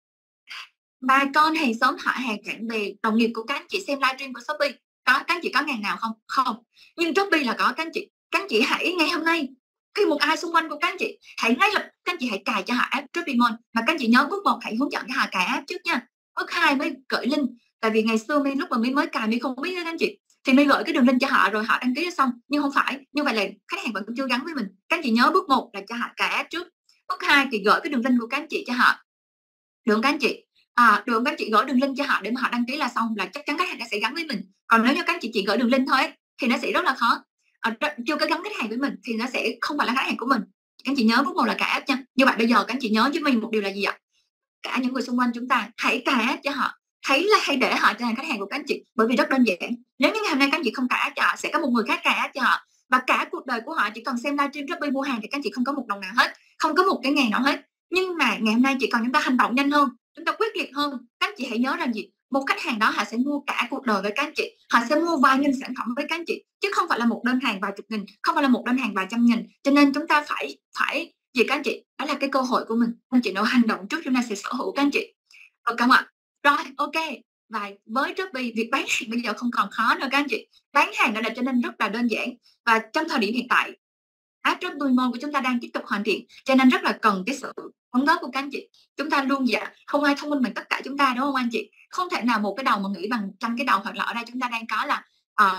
Bà con, hàng xóm, họ hàng, bạn bè, đồng nghiệp của các anh chị xem livestream của Shopee, các anh chị có ngàn nào không? Không. Nhưng Shopee là có các anh chị. Các anh chị hãy ngày hôm nay, khi một ai xung quanh của các anh chị, hãy ngay lập các anh chị hãy cài cho họ app Shopee Mall. Mà các anh chị nhớ bước 1 hãy hướng dẫn cho họ cài app trước nha. Bước 2 mới gửi link. Tại vì ngày xưa lúc mà mới cài My không biết các anh chị, thì My gửi cái đường link cho họ rồi họ đăng ký xong, nhưng không phải như vậy là khách hàng vẫn chưa gắn với mình. Các anh chị nhớ bước 1 là cho họ cài app trước. Bước 2 thì gửi cái đường link của các anh chị cho họ. Được không các anh chị? Được, các anh chị gửi đường link cho họ để mà họ đăng ký là xong, là chắc chắn khách hàng sẽ gắn với mình. Còn nếu như các anh chị chỉ gửi đường link thôi thì nó sẽ rất là khó. Chưa có gắn khách hàng với mình thì nó sẽ không phải là khách hàng của mình. Các anh chị nhớ bước 1 là cài app nha. Như vậy bây giờ các anh chị nhớ với mình một điều là gì ạ? Cả những người xung quanh chúng ta hãy cài app cho họ, hãy để họ trở thành khách hàng của các anh chị, bởi vì rất đơn giản. Nếu như ngày hôm nay các anh chị không cài app cho họ, sẽ có một người khác cài app cho họ, và cả cuộc đời của họ chỉ cần xem livestream Shopee mua hàng thì các anh chị không có một đồng nào hết, không có một cái ngàn nào hết. Nhưng mà ngày hôm nay chỉ cần chúng ta hành động nhanh hơn, chúng ta quyết liệt hơn, các anh chị hãy nhớ rằng gì, một khách hàng đó họ sẽ mua cả cuộc đời với các anh chị, họ sẽ mua vài nghìn sản phẩm với các anh chị, chứ không phải là một đơn hàng vài chục nghìn, không phải là một đơn hàng vài trăm nghìn. Cho nên chúng ta phải gì các anh chị, đó là cái cơ hội của mình. Anh chị nào hành động trước chúng ta sẽ sở hữu các anh chị, được không ạ? Rồi, ok. Và với Shopee, việc bán hàng bây giờ không còn khó nữa các anh chị. Bán hàng đã trở nên rất là đơn giản, và trong thời điểm hiện tại app Shopee Mall của chúng ta đang tiếp tục hoàn thiện, cho nên rất là cần cái sự đóng góp của các anh chị. Chúng ta luôn không ai thông minh bằng tất cả chúng ta, đúng không anh chị? Không thể nào một cái đầu mà nghĩ bằng trăm cái đầu, hoặc là ở đây chúng ta đang có là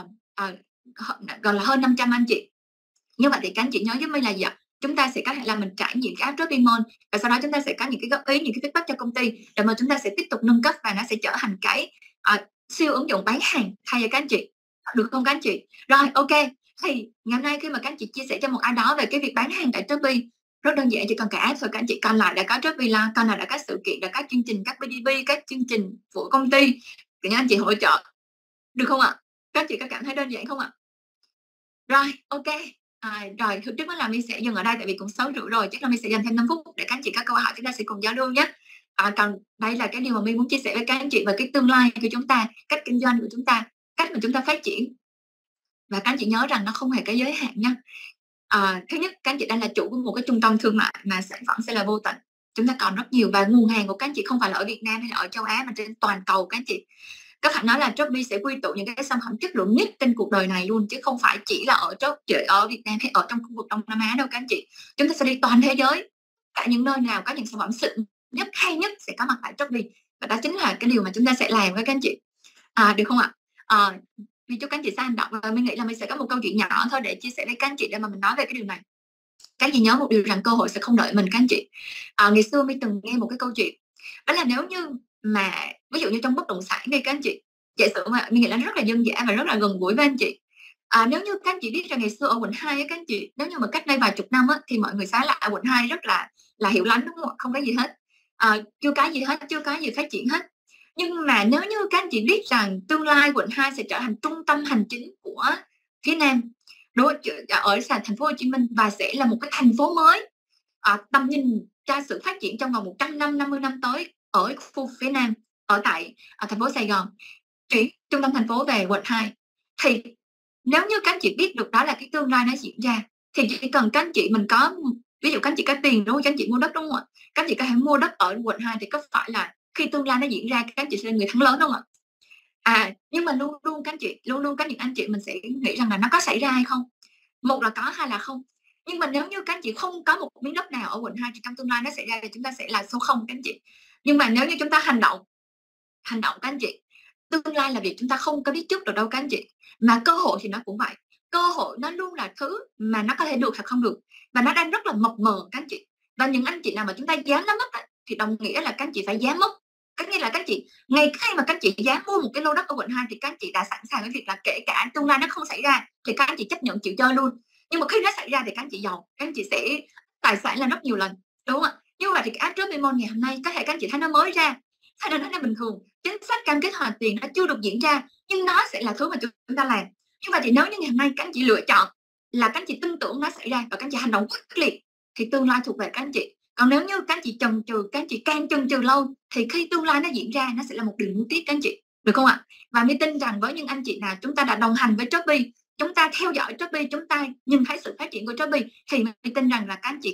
gọi là hơn 500 anh chị. Như vậy thì các anh chị nhớ giúp mình là gì ạ? Chúng ta sẽ có thể là mình trải nghiệm cái app Shopee Mall, và sau đó chúng ta sẽ có những cái góp ý, những cái feedback cho công ty, để mà chúng ta sẽ tiếp tục nâng cấp và nó sẽ trở thành cái siêu ứng dụng bán hàng thay cho các anh chị. Được không các anh chị? Rồi, ok. Thì ngày hôm nay khi mà các anh chị chia sẻ cho một ai đó về cái việc bán hàng tại Shopee, rất đơn giản, chỉ cần cả app thôi các anh chị. Còn lại đã có Shopee Live, còn lại đã có sự kiện, đã có chương trình, các BDB, các chương trình của công ty thì anh chị hỗ trợ. Được không ạ? Các anh chị có cảm thấy đơn giản không ạ? Rồi, ok. Rồi, trước mắt là My sẽ dừng ở đây, tại vì cũng 6 rưỡi rồi, chắc là My sẽ dành thêm 5 phút để các anh chị có câu hỏi chúng ta sẽ cùng giao lưu nhé. Còn đây là cái điều mà My muốn chia sẻ với các anh chị về cái tương lai của chúng ta, cách kinh doanh của chúng ta, cách mà chúng ta phát triển. Và các anh chị nhớ rằng nó không hề có giới hạn nha. Thứ nhất, các anh chị đang là chủ của một cái trung tâm thương mại mà sản phẩm sẽ là vô tận. Chúng ta còn rất nhiều, và nguồn hàng của các anh chị không phải là ở Việt Nam hay là ở châu Á, mà trên toàn cầu các anh chị. Có phải nói là Shopee sẽ quy tụ những cái sản phẩm chất lượng nhất trên cuộc đời này luôn, chứ không phải chỉ là ở Việt Nam hay ở trong khu vực Đông Nam Á đâu các anh chị. Chúng ta sẽ đi toàn thế giới, cả những nơi nào có những sản phẩm xịn nhất, hay nhất sẽ có mặt tại Shopee, và đó chính là cái điều mà chúng ta sẽ làm với các anh chị. Được không ạ? Vì chúc các anh chị sẽ hành động, và mình nghĩ là mình sẽ có một câu chuyện nhỏ thôi để chia sẻ với các anh chị, để mà mình nói về cái điều này. Các anh chị nhớ một điều rằng cơ hội sẽ không đợi mình các anh chị. Ngày xưa mình từng nghe một cái câu chuyện, đó là nếu như mà ví dụ như trong bất động sản đi các anh chị, giả sử mà mình nghĩ là rất là dân dã và rất là gần gũi với anh chị. Nếu như các anh chị biết rằng ngày xưa ở quận 2 các anh chị, nếu như mà cách đây vài chục năm thì mọi người xá lại quận 2 rất là hiệu lánh, đúng không ạ? Không có gì hết, chưa có gì hết, chưa có gì phát triển hết. Nhưng mà nếu như các anh chị biết rằng tương lai quận 2 sẽ trở thành trung tâm hành chính của phía Nam, ở thành phố Hồ Chí Minh, và sẽ là một cái thành phố mới, tầm nhìn cho sự phát triển trong vòng 100 năm, 50 năm tới ở khu phía Nam, ở tại thành phố Sài Gòn, chuyển trung tâm thành phố về quận 2, thì nếu như các anh chị biết được đó là cái tương lai nó diễn ra, thì chỉ cần các anh chị mình có, ví dụ các anh chị có tiền, đúng không? Các anh chị mua đất, đúng không ạ? Các anh chị có thể mua đất ở quận 2, thì có phải là khi tương lai nó diễn ra các anh chị sẽ là người thắng lớn, đúng không ạ? Nhưng mà luôn luôn các những anh chị mình sẽ nghĩ rằng là nó có xảy ra hay không, một là có, hai là không. Nhưng mà nếu như các anh chị không có một miếng đất nào ở quận 2 thì trong tương lai nó xảy ra thì chúng ta sẽ là số 0 các anh chị. Nhưng mà nếu như chúng ta hành động các anh chị, tương lai là việc chúng ta không có biết trước được đâu các anh chị. Mà cơ hội thì nó cũng vậy, cơ hội nó luôn là thứ mà nó có thể được hoặc không được, và nó đang rất là mập mờ các anh chị. Và những anh chị nào mà chúng ta dám nắm bắt thì đồng nghĩa là các anh chị phải dám mất, Có nghĩa là các anh chị ngay khi mà các anh chị dám mua một cái lô đất ở quận 2 thì các anh chị đã sẵn sàng với việc là kể cả tương lai nó không xảy ra thì các anh chị chấp nhận chịu chơi luôn. Nhưng mà khi nó xảy ra thì các anh chị giàu, các anh chị sẽ tài sản là rất nhiều lần, đúng không ạ? Như vậy thì cái app Trustpilot ngày hôm nay có thể các anh chị thấy nó mới ra, hay là nó là bình thường, chính sách cam kết hoàn tiền nó chưa được diễn ra, nhưng nó sẽ là thứ mà chúng ta làm. Như vậy thì nếu như ngày hôm nay các anh chị lựa chọn là các anh chị tin tưởng nó xảy ra và các anh chị hành động quyết liệt thì tương lai thuộc về các anh chị. Còn nếu như các anh chị chần chừ, các anh chị càng chần chừ lâu thì khi tương lai nó diễn ra nó sẽ là một điều nuối tiếc các anh chị, được không ạ? Và My tin rằng với những anh chị nào chúng ta đã đồng hành với Shopee, chúng ta theo dõi Shopee, chúng ta nhìn thấy sự phát triển của Shopee thì My tin rằng là các anh chị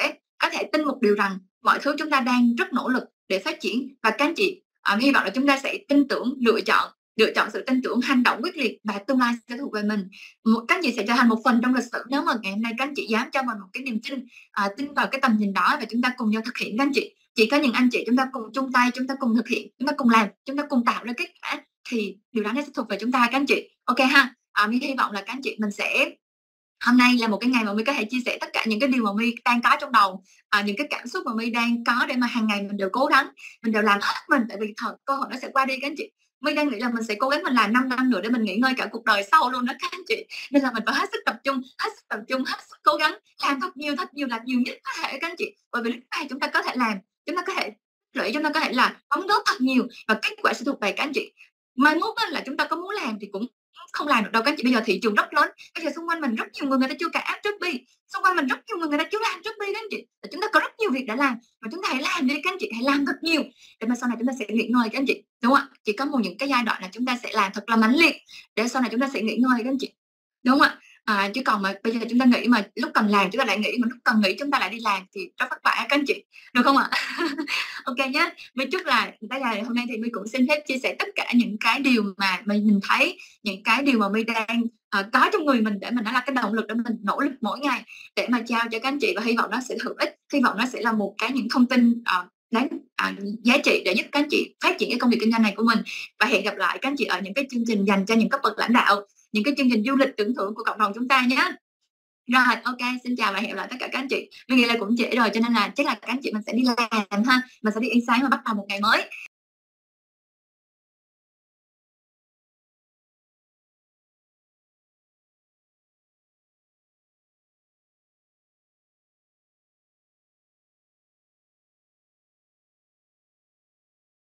có thể tin một điều rằng mọi thứ chúng ta đang rất nỗ lực để phát triển, và các anh chị hy vọng là chúng ta sẽ tin tưởng, lựa chọn sự tin tưởng, hành động quyết liệt và tương lai sẽ thuộc về mình. Các anh chị sẽ trở thành một phần trong lịch sử nếu mà ngày hôm nay các anh chị dám cho mình một cái niềm tin, tin vào cái tầm nhìn đó và chúng ta cùng nhau thực hiện các anh chị. Chỉ có những anh chị chúng ta cùng chung tay, chúng ta cùng thực hiện, chúng ta cùng làm, chúng ta cùng tạo ra kết quả thì điều đó nó sẽ thuộc về chúng ta các anh chị. Ok ha. My hy vọng là các anh chị mình sẽ hôm nay là một cái ngày mà My có thể chia sẻ tất cả những cái điều mà My đang có trong đầu, những cái cảm xúc mà My đang có để mà hàng ngày mình đều cố gắng, mình đều làm hết mình, tại vì cơ hội nó sẽ qua đi các anh chị. My đang nghĩ là mình sẽ cố gắng mình làm 5 năm nữa để mình nghỉ ngơi cả cuộc đời sau luôn đó các anh chị. Nên là mình phải hết sức tập trung, hết sức cố gắng làm thật nhiều, làm nhiều nhất có thể các anh chị. Bởi vì lúc này chúng ta có thể làm, chúng ta có thể lũy, chúng ta có thể là đóng góp thật nhiều và kết quả sẽ thuộc về các anh chị. Mai mốt là chúng ta có muốn làm thì cũng không làm được đâu các anh chị. Bây giờ thị trường rất lớn, bây giờ xung quanh mình rất nhiều người ta chưa cài app Shopee, xung quanh mình rất nhiều người ta chưa làm Shopee các anh chị. Và chúng ta có rất nhiều việc đã làm và chúng ta hãy làm đi các anh chị, hãy làm thật nhiều để mà sau này chúng ta sẽ nghỉ ngơi các anh chị, đúng không ạ? Chỉ có những cái giai đoạn là chúng ta sẽ làm thật là mãnh liệt để sau này chúng ta sẽ nghỉ ngơi các anh chị, đúng không ạ? Chứ còn mà bây giờ chúng ta nghĩ mà lúc cần làm chúng ta lại nghĩ, mà lúc cần nghĩ chúng ta lại đi làm thì rất vất vả các anh chị, được không ạ? Ok nhé. My chúc là tới ngày hôm nay thì My cũng xin phép chia sẻ tất cả những cái điều mà mình thấy, những cái điều mà My đang có trong người mình để mình nó là cái động lực để mình nỗ lực mỗi ngày để mà trao cho các anh chị, và hy vọng nó sẽ hữu ích, hy vọng nó sẽ là một cái những thông tin đáng giá trị để giúp các anh chị phát triển cái công việc kinh doanh này của mình. Và hẹn gặp lại các anh chị ở những cái chương trình dành cho những cấp bậc lãnh đạo, những cái chương trình du lịch tưởng thưởng của cộng đồng chúng ta nhé. Rồi, ok, xin chào và hẹn gặp lại tất cả các anh chị. Mình nghĩ là cũng trễ rồi cho nên là chắc là các anh chị mình sẽ đi làm ha, mình sẽ đi ăn sáng và bắt đầu một ngày mới.